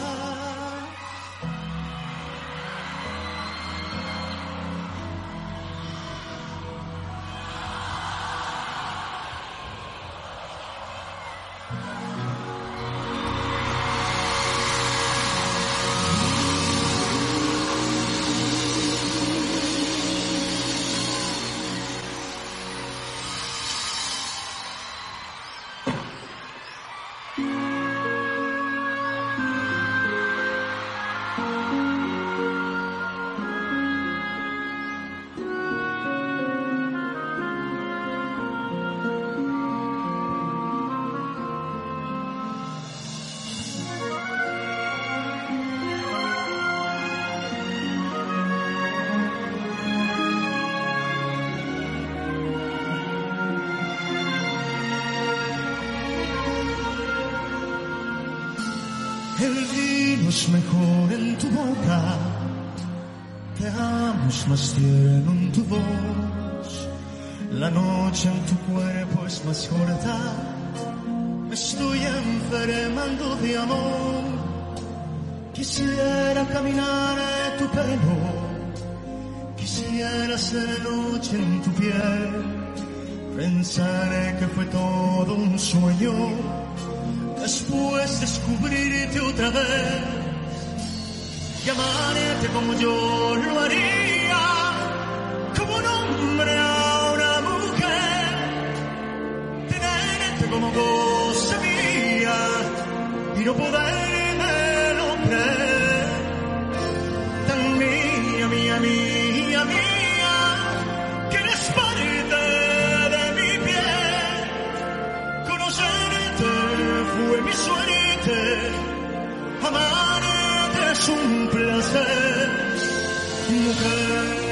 El vino es mejor en tu boca, te amo es más tierno en tu voz. La noche en tu cuerpo es más corta, me estoy enfermando de amor. Quisiera caminar en tu pelo, quisiera ser noche en tu piel, pensar que fue todo un sueño, después descubrirte otra vez y amarte como yo lo haría, como un hombre a una mujer, tenerte como cosa mía y no podérmelo creer, tan mía, mía, mía, mía, que eres parte de mi piel, conocerte fue mi suerte, amarte es un placer, mujer.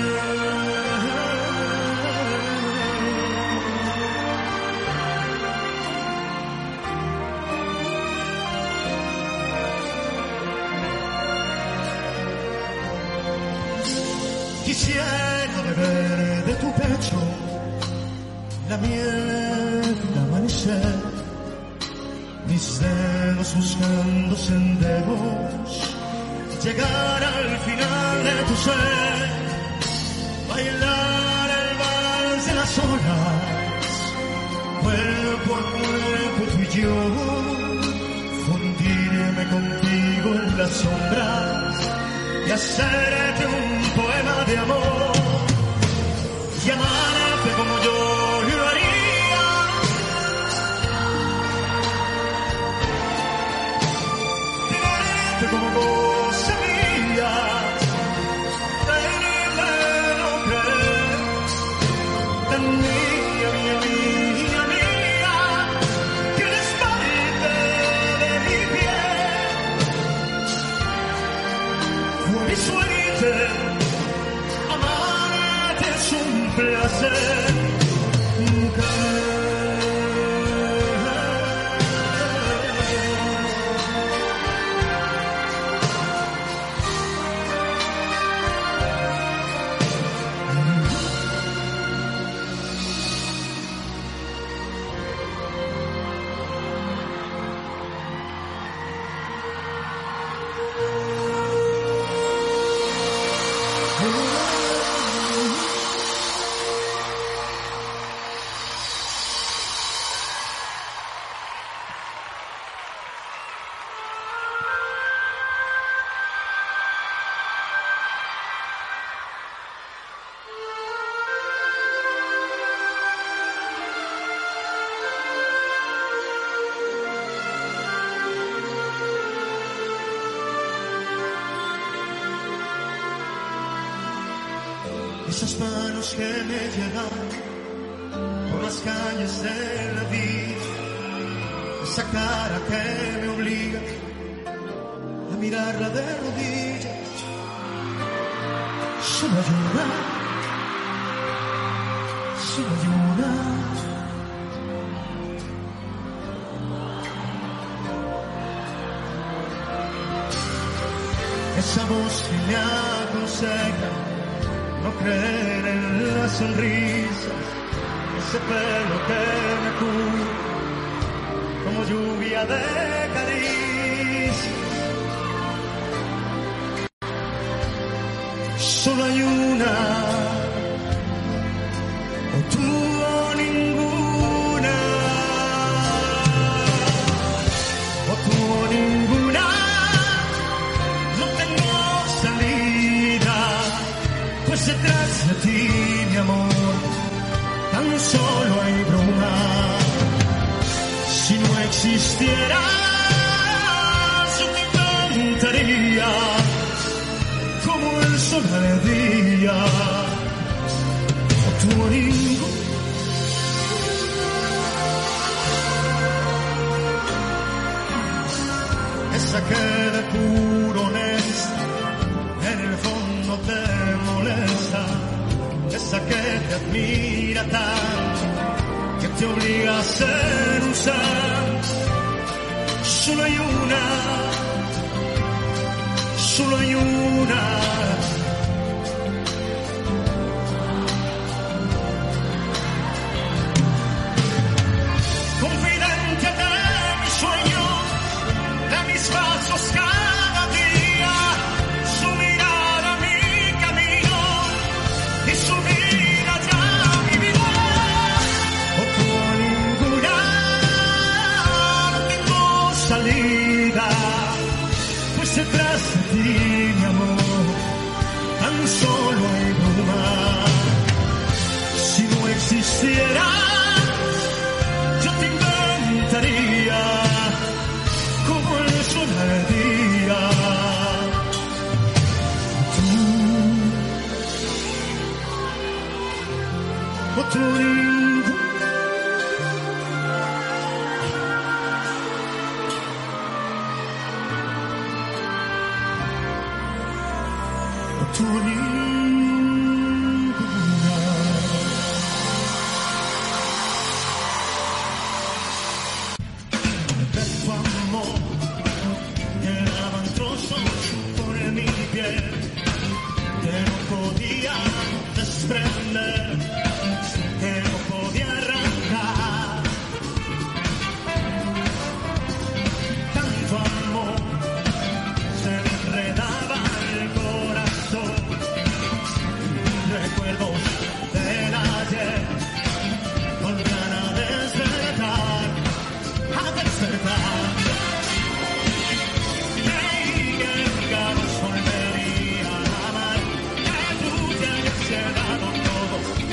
Quisiera beber de tu pecho la miel del amanecer, mis dedos buscando senderos, llegar al final de tu ser, bailar el vals de las olas, cuerpo a cuerpo tú y yo, fundirme contigo en las sombras y hacerte un poema de amor y amarte como yo lo haría, tenerte como cosa mía, tenérmelo creer, tan mía, mía, mía, mía, que eres parte de mi piel, fue mi suerte, amarte es un placer, mujer. Esas manos que me llevan por las calles de la vida, esa cara que me obliga a mirarla de rodillas, solo hay una, solo hay una. Esa voz que me aconseja no creer en la sonrisa, ese pelo que me cubre como lluvia de caricias. Solo hay una, o tú o ninguna, o tú o ninguna, no tengo salida. Pues detrás de ti, mi amor, tan solo hay bruma. Si no existieras, yo te inventaría como el sol al día. O tú o ningún, esa que de puro honesta en el fondo te molesta, esa que te admira tanto que te obliga a ser un santo. Solo hay una, solo hay una. Confidente de mis sueños, de mis pasos cada día, su mirada mi camino y su vida ya mi vida. Otro ninguna, no tengo salida, pues detrás de ti, mi amor, tan solo hay bruma. Si no existiera, yo te inventaría como el sol al día. Tú, otro lindo, otro ninguna. De tu amor quedaban trozos por mi piel que no podía desprender, que no podía arrancar. Tanto amor se me enredaba el corazón. Recuerdos del ayer volvían a despertar, a despertar. Creí que nunca nos volvería a amar, que tú te habías llegado todo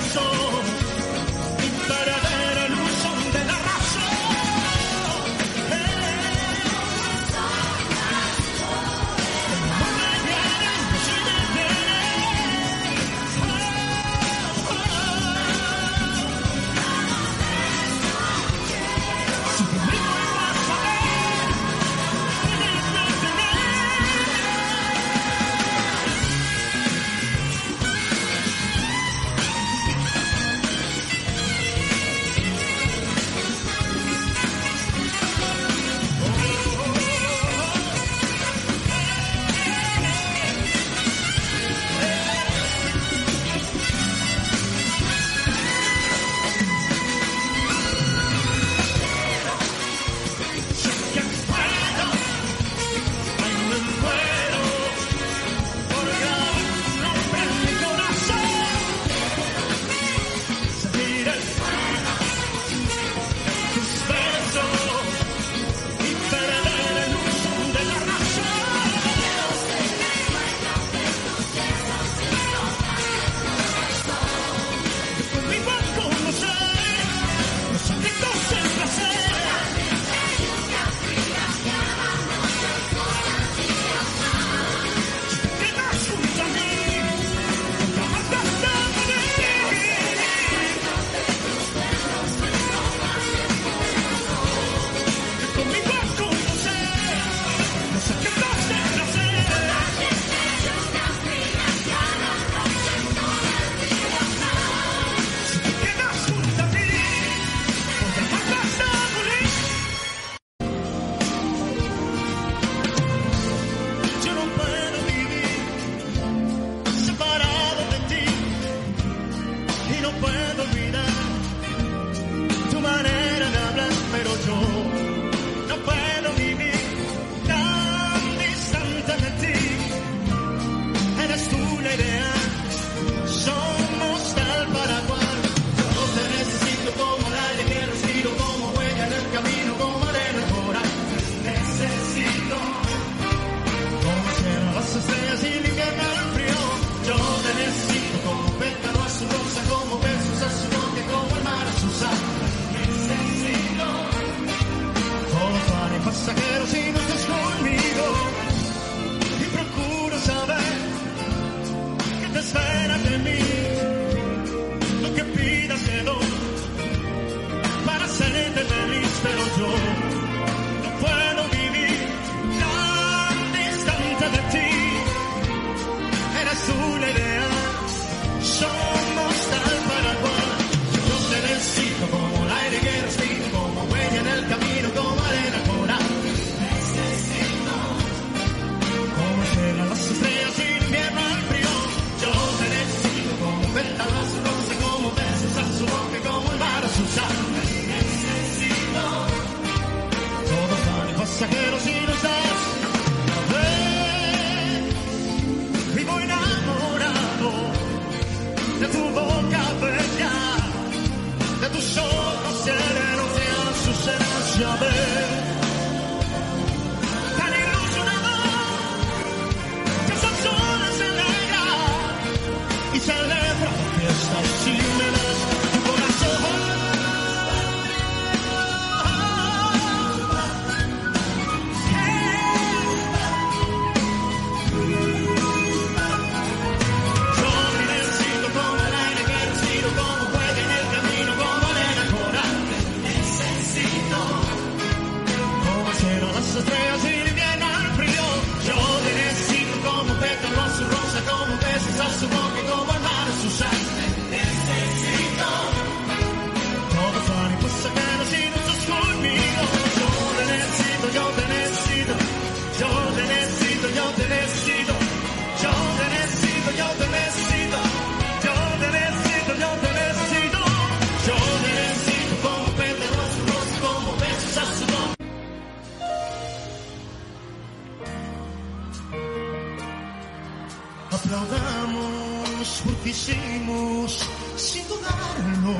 Aplaudamos porque hicimos sin dudarlo.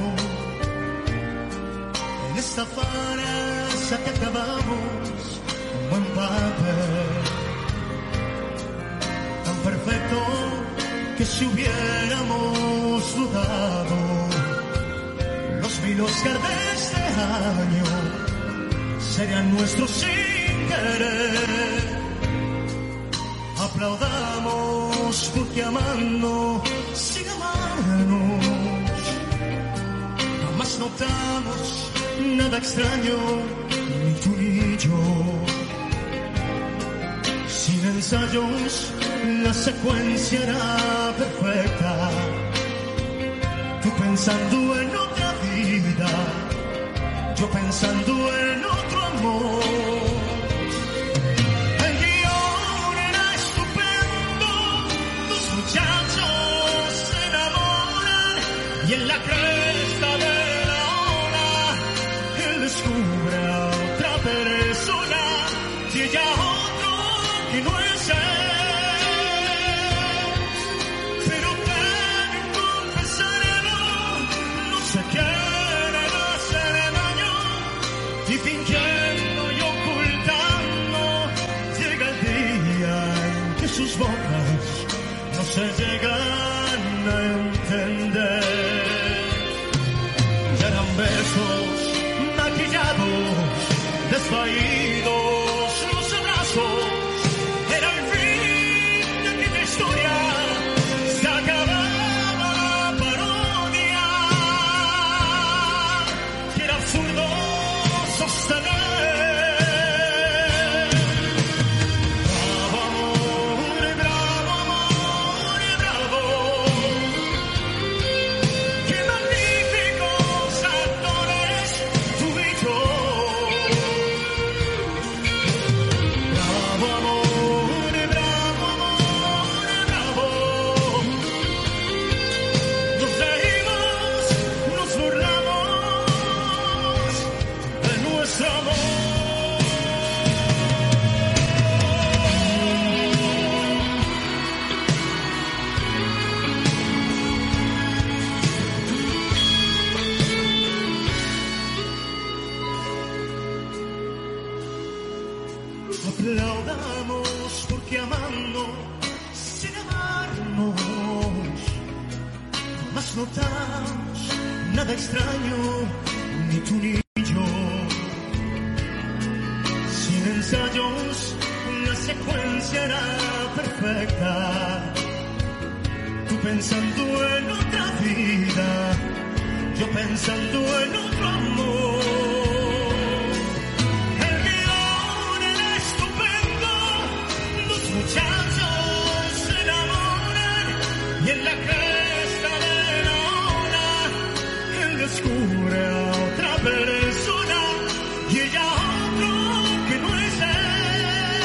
En esta farsa que acabamos un buen papel, tan perfecto que si hubiéramos dudado el Oscar de este año sería nuestro sin querer. Aplaudamos porque amando sin amarnos jamás notamos nada extraño, ni tú ni yo. Sin ensayos la secuencia era perfecta, tú pensando en otra vida, yo pensando en otro amor. El guión era estupendo, los muchachos se enamoran y en la cresta de la ola él descubre a otra persona y ella a otro que no es él. Pero deben confesarlo, no se quieren hacer daño y fingiendo y ocultando llega el día en que sus bocas no se llegan a entender. Ya eran besos maquillados, desvaídos los abrazos. Era el fin de aquella historia, se acababa la parodia. Que era absurdo sostener. Bravo amor, bravo amor, bravo. Qué magníficos actores tú y yo. Bravo amor, bravo amor, bravo. Nos reímos, nos burlamos de nuestro amor. Aplaudamos porque amando sin amarnos jamás notamos nada extraño, ni tú ni yo. Sin ensayos la secuencia era perfecta, tú pensando en otra vida, yo pensando en otro amor. El guión era estupendo, los muchachos se enamoran y en la cresta de la ola él descubre a otra persona y ella a otro que no es él.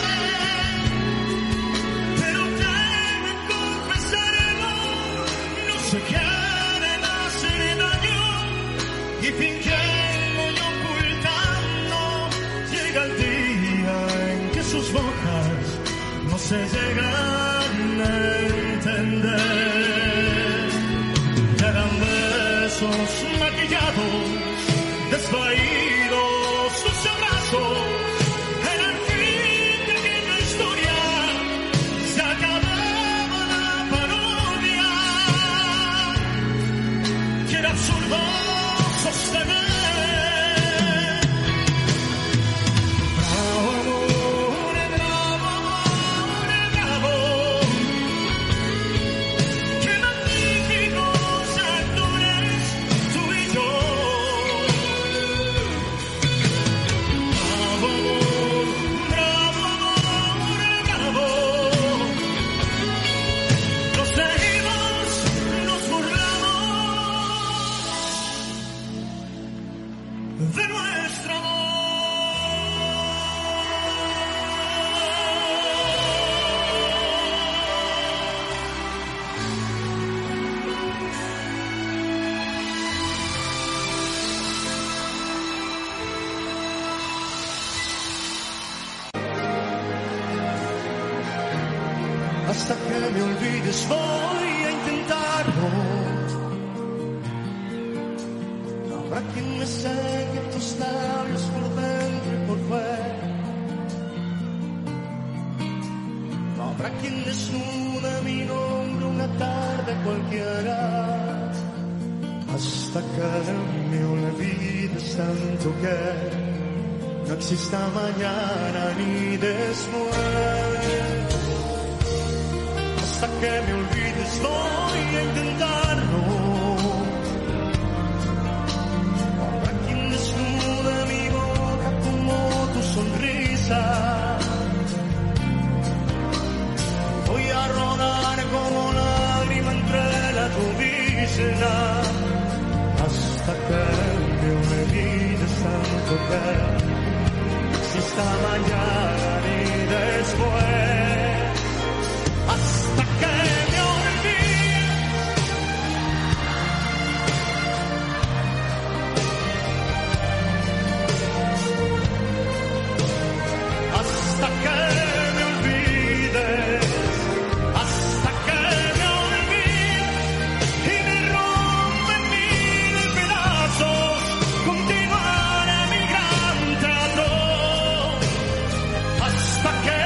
Pero deben confesarlo, no se quieren hacer daño y fingiendo y ocultando llega el día en que sus bocas no se llegan a entender. Ya eran besos maquillados, desvaídos sus abrazos. Era el fin de aquella historia, se acababa la parodia. Que era absurdo sostener. Bravo amor, bravo amor, bravo. Qué magníficos actores tú y yo. Bravo amor, bravo amor, bravo. Nos reímos, nos burlamos de nuestro amor. Hasta que me olvides voy a intentarlo. No habrá quien me seque tus labios por dentro y por fuera. No habrá quien desnude mi nombre una tarde cualquiera. hasta que me olvides tanto que no exista mañana ni después. Hasta que me olvides voy a intentarlo. Habrá quien desnude mi boca como tu sonrisa. Voy a rodar como lágrima entre la cobija hasta que me olvides tanto que no exista mañana ni después. Hasta que me olvides. Hasta que me olvides. Hasta que me olvides y me rompa en mil pedazos. Continuar a mi gran teatro. Hasta que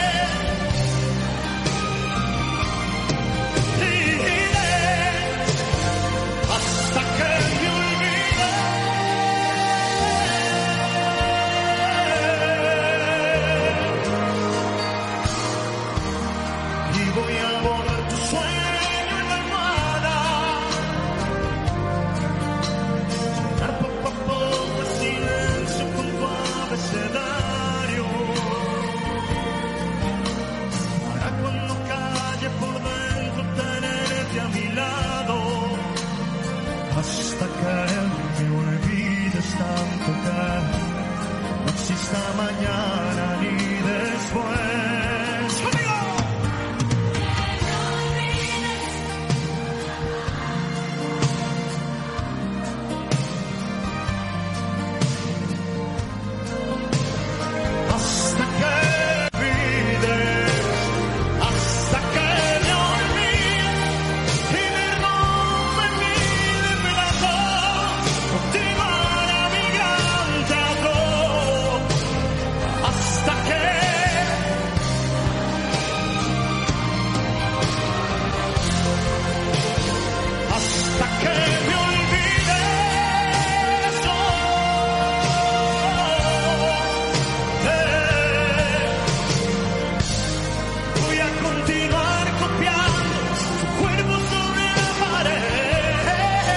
hasta que me olvides tanto que no exista mañana ni después. ¡Conmigo! Hasta que me olvides, hasta que me olvides y me rompa en mil pedazos. Continuar a mi gran teatro. Hasta que me olvides. Voy a continuar copiando tu cuerpo sobre la pared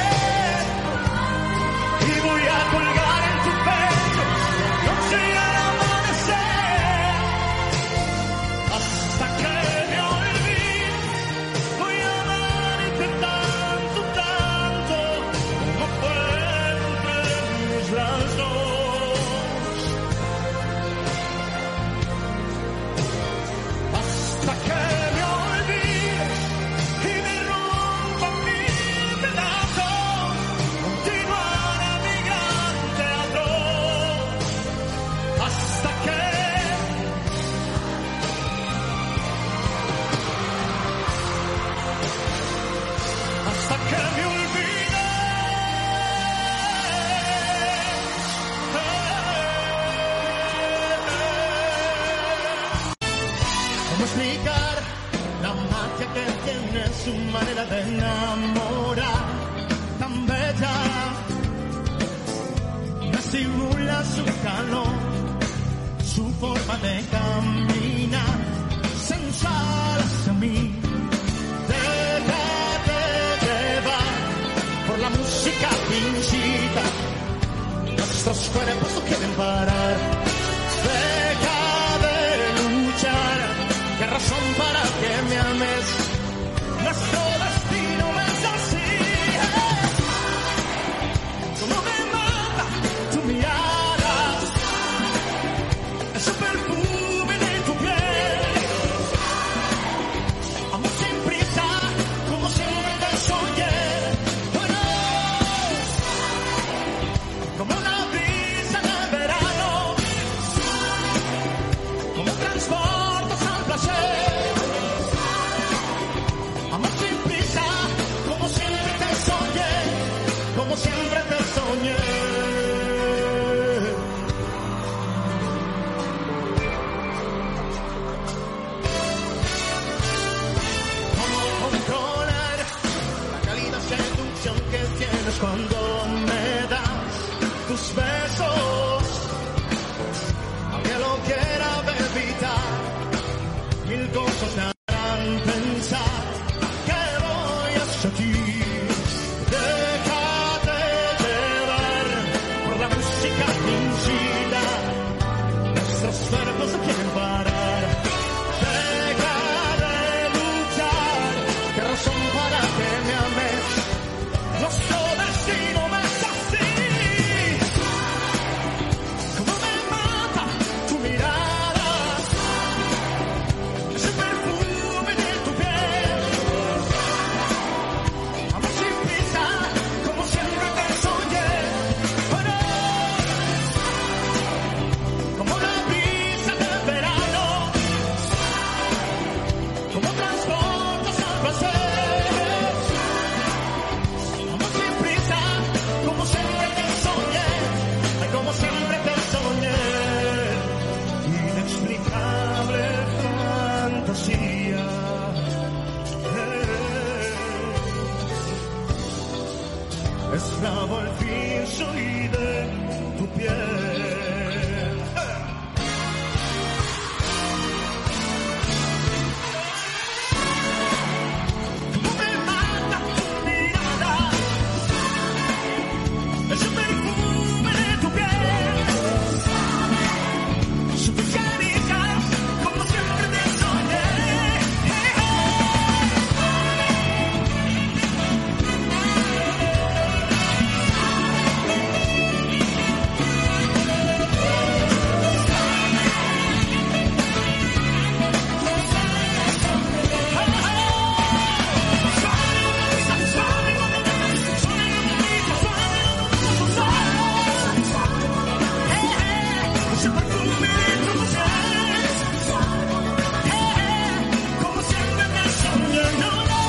y voy a colgar en tu pecho la noche al amanecer. Hasta que me olvides voy a amarte tanto, tanto como puedo entre las dos. Hasta que me olvides y me rompa mil pedazos. Continuar a mi gran teatro. Hasta que me olvides. ¿Cómo explicar la magia que tiene su manera de enamorar tan bella? Me simula su calor, su forma de caminar, sensual hacia mí. Déjate llevar por la música que incita. Nuestros cuerpos no quieren parar. Deja de luchar. ¿Qué razón para que me ames? Nuestro destino es así. Como me mata tu mirada, ese perfume de tu piel. Amor sin prisa, como siempre soñé. Bueno, como una brisa en el verano. hacia ti. Déjate llevar por la música que incita, nuestros cuerpos no quieren parar. Deja de luchar, qué razón para que me ames, nuestro destino me es así. Como me mata tu mirada, ese perfume de tu piel, amor sin prisa, como siempre te soñé. Bueno, como la brisa del verano, como transportas al placer. Amor sin prisa, como siempre te soñé, ay, como siempre te soñé. Inexplicable fantasía. Esclavo al fin soy de tu piel. Como me mata tu mirada, ese perfume de tu piel, sus caricias, como siempre te soñé. Ese perfume de tu piel, como siempre te soñé. No, no.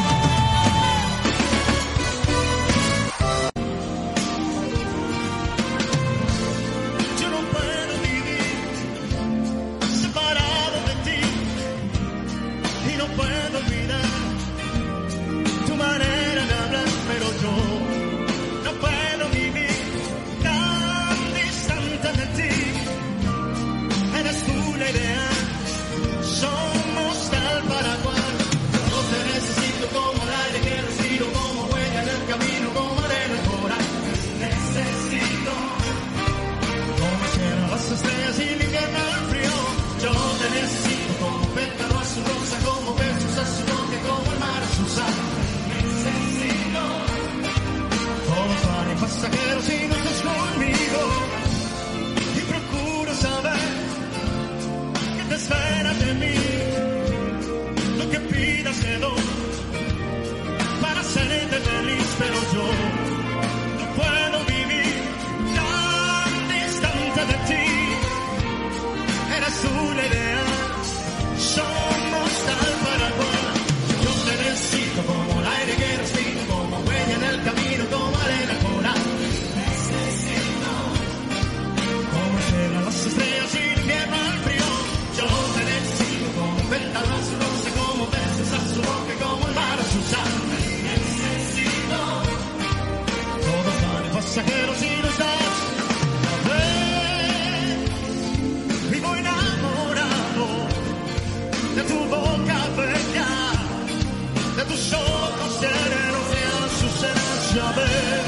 Yo no puedo vivir separado de ti y no puedo olvidar tu manera de hablar, pero yo no puedo vivir tan distante de ti. Eres tú la idea, somos tal para cual. Yo te necesito como el aire que respiro, como huella en el camino, como arena en coral. Necesito como cielo las estrellas y el invierno el frío. Yo te necesito como pétalo a su rosa, como besos a su boca, como el mar a su sal. Necesito todos van y pasajeros y no estás conmigo. Y procuro saber que te esperas de mí. Lo que pidas te doy para hacerte feliz, pero yo no puedo vivir tan distante de ti. Eres tú la idea, somos tal para cual. Yo te necesito como el aire que respiro, como huella en el camino, como arena coral. Necesito como cielo las estrellas y el invierno al frío. Yo te necesito como pétalo a su rosa, como besos a su boca, como el mar a su sal. Necesito todos van pasajeros y no estás. Vivo enamorado de tu boca bella, de tus ojos serenos de azucenas llaves.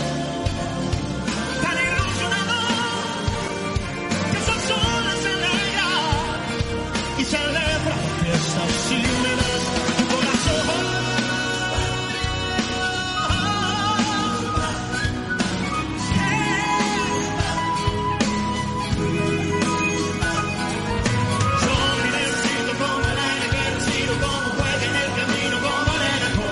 Tan ilusionado que son solas en ella y celebra fiestas si me das tu corazón. Yo me necesito como el aire que respiro, como huella en el camino, como arena coral.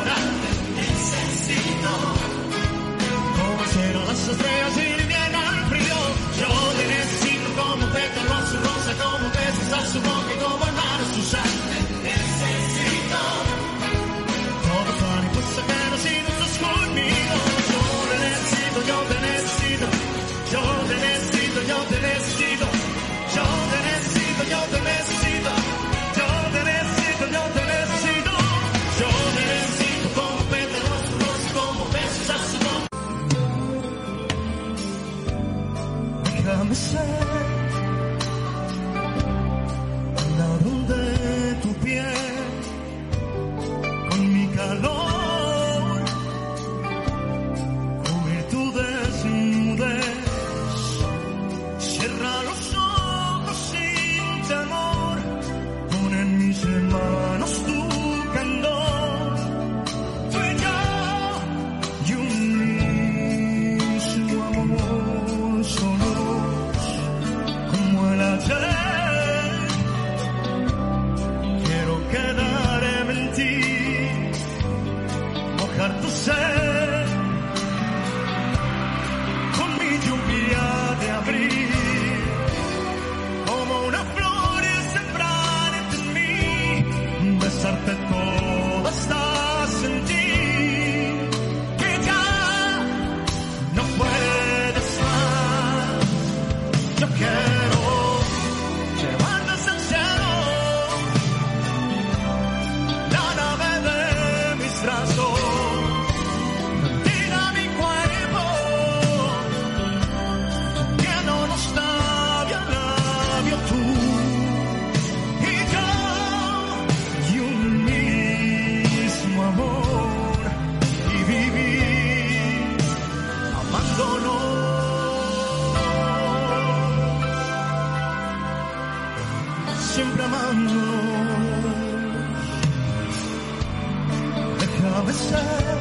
déjame ser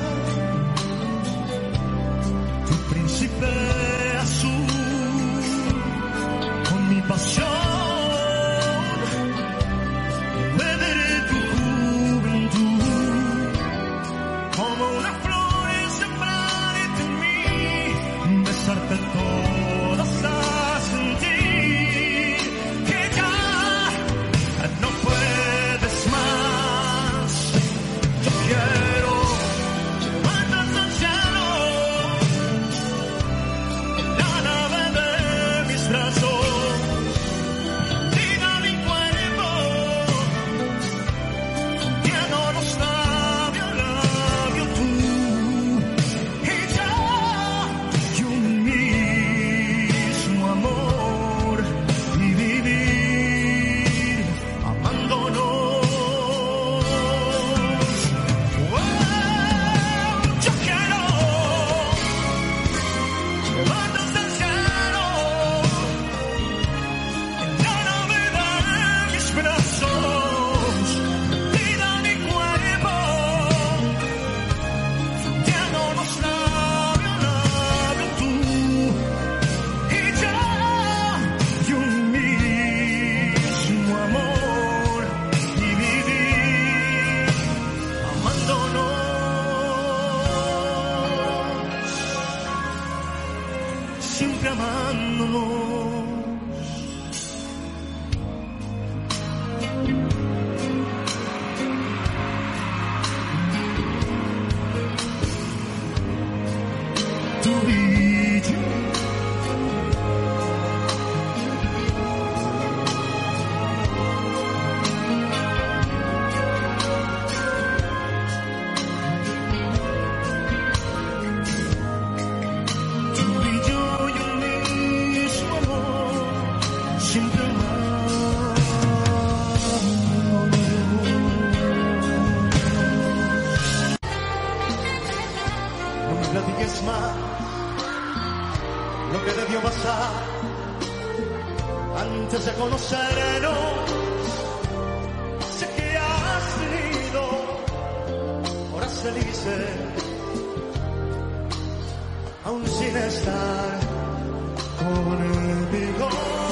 tu príncipe azul, con mi pasión beberé tu juventud, como una flor sembrarte en mí, besarte todo hasta sentir que ya no puedes más. Yo quiero llevarnos al cielo, la nave de mis brazos, diga mi cuerpo, guiándonos labio a labio tú y yo, y un mismo amor, y vivir amándonos. Yo quiero llevarnos del cielo, en la nave de mis brazos, vida mi cuerpo, guiándonos labio a labio tú y yo, y un mismo amor, y vivir amándonos, siempre amándonos. Tu vida, tu brillo y un mismo amor, siempre amándonos. No me platiques más lo que debió pasar antes de conocernos. Sé que has tenido horas felices, aún sin estar conmigo.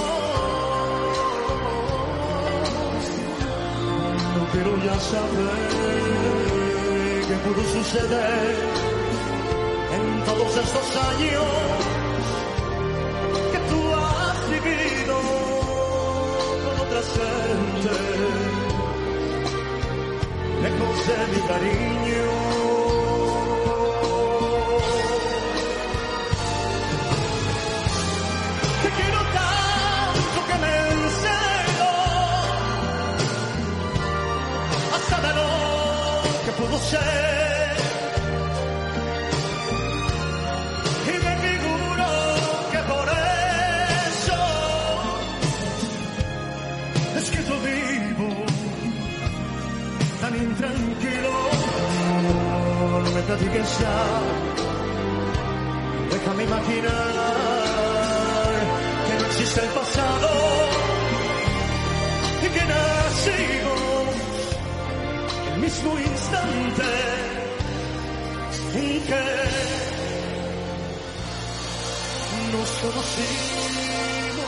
No quiero ya saber qué pudo suceder en todos estos años que tú has vivido con otra gente, lejos de mi cariño. Te quiero tanto que me encelo hasta de lo que pudo ser, y me figuro que por eso es que yo vivo tan intranquilo. No me platiques ya, déjame imaginar que no existe el pasado y que nacimos el mismo instante en que nos conocimos.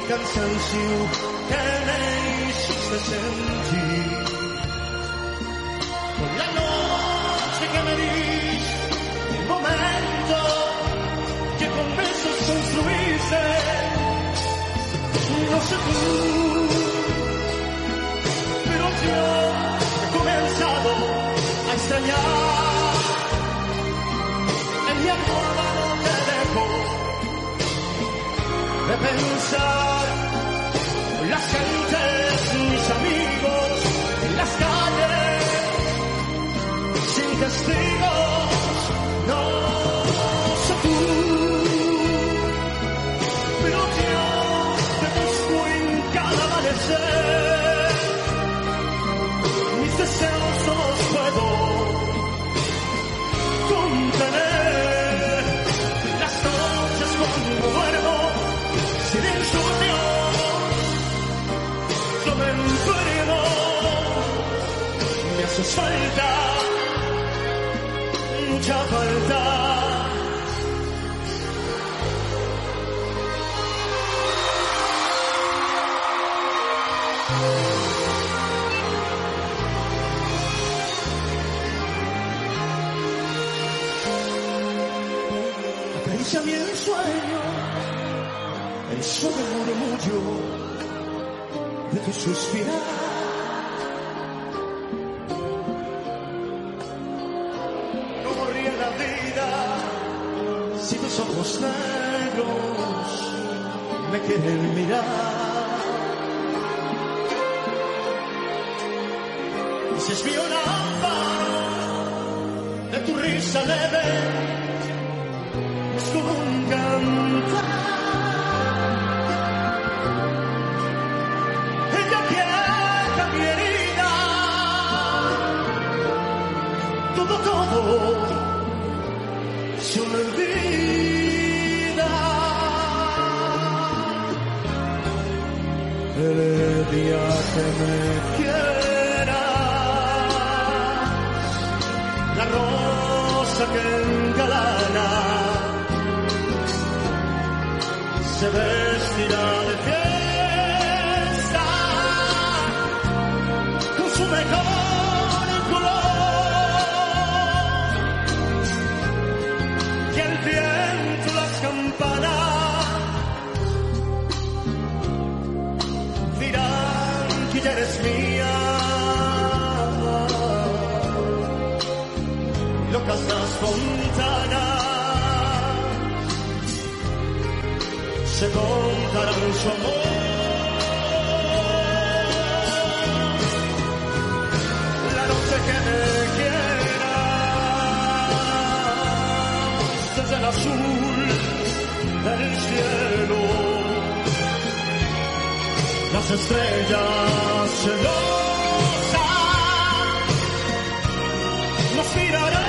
cansancio que me hiciste sentir. Con la noche que me diste, el momento que con besos construiste. No sé tú, pero yo he comenzado a extrañar. En mi almohada no te dejo de pensar. Las gentes, mis amigos, en las calles, sin testigos, no sé tú, pero yo te busco en cada amanecer. Mis deseos no los puedo contener. Las noches cuando duermo, silencio, yo me enfermo. Me haces falta, mucha falta. Acaríciame el sueño, el suave murmullo de tu suspirar. No corría la vida si tus ojos negros me quieren mirar. Y si es mío un amparo de tu risa leve, es como un cantar. Ella quieta mi herida, todo se olvida. El día que me quieras, la rosa que engalana se vestirá de fiesta con su mejor color, y el viento, las campanas dirán que ya eres mía. Locas las fontanas se contarán su amor. La noche que me quieras, desde el azul del cielo, las estrellas celosas nos mirarán.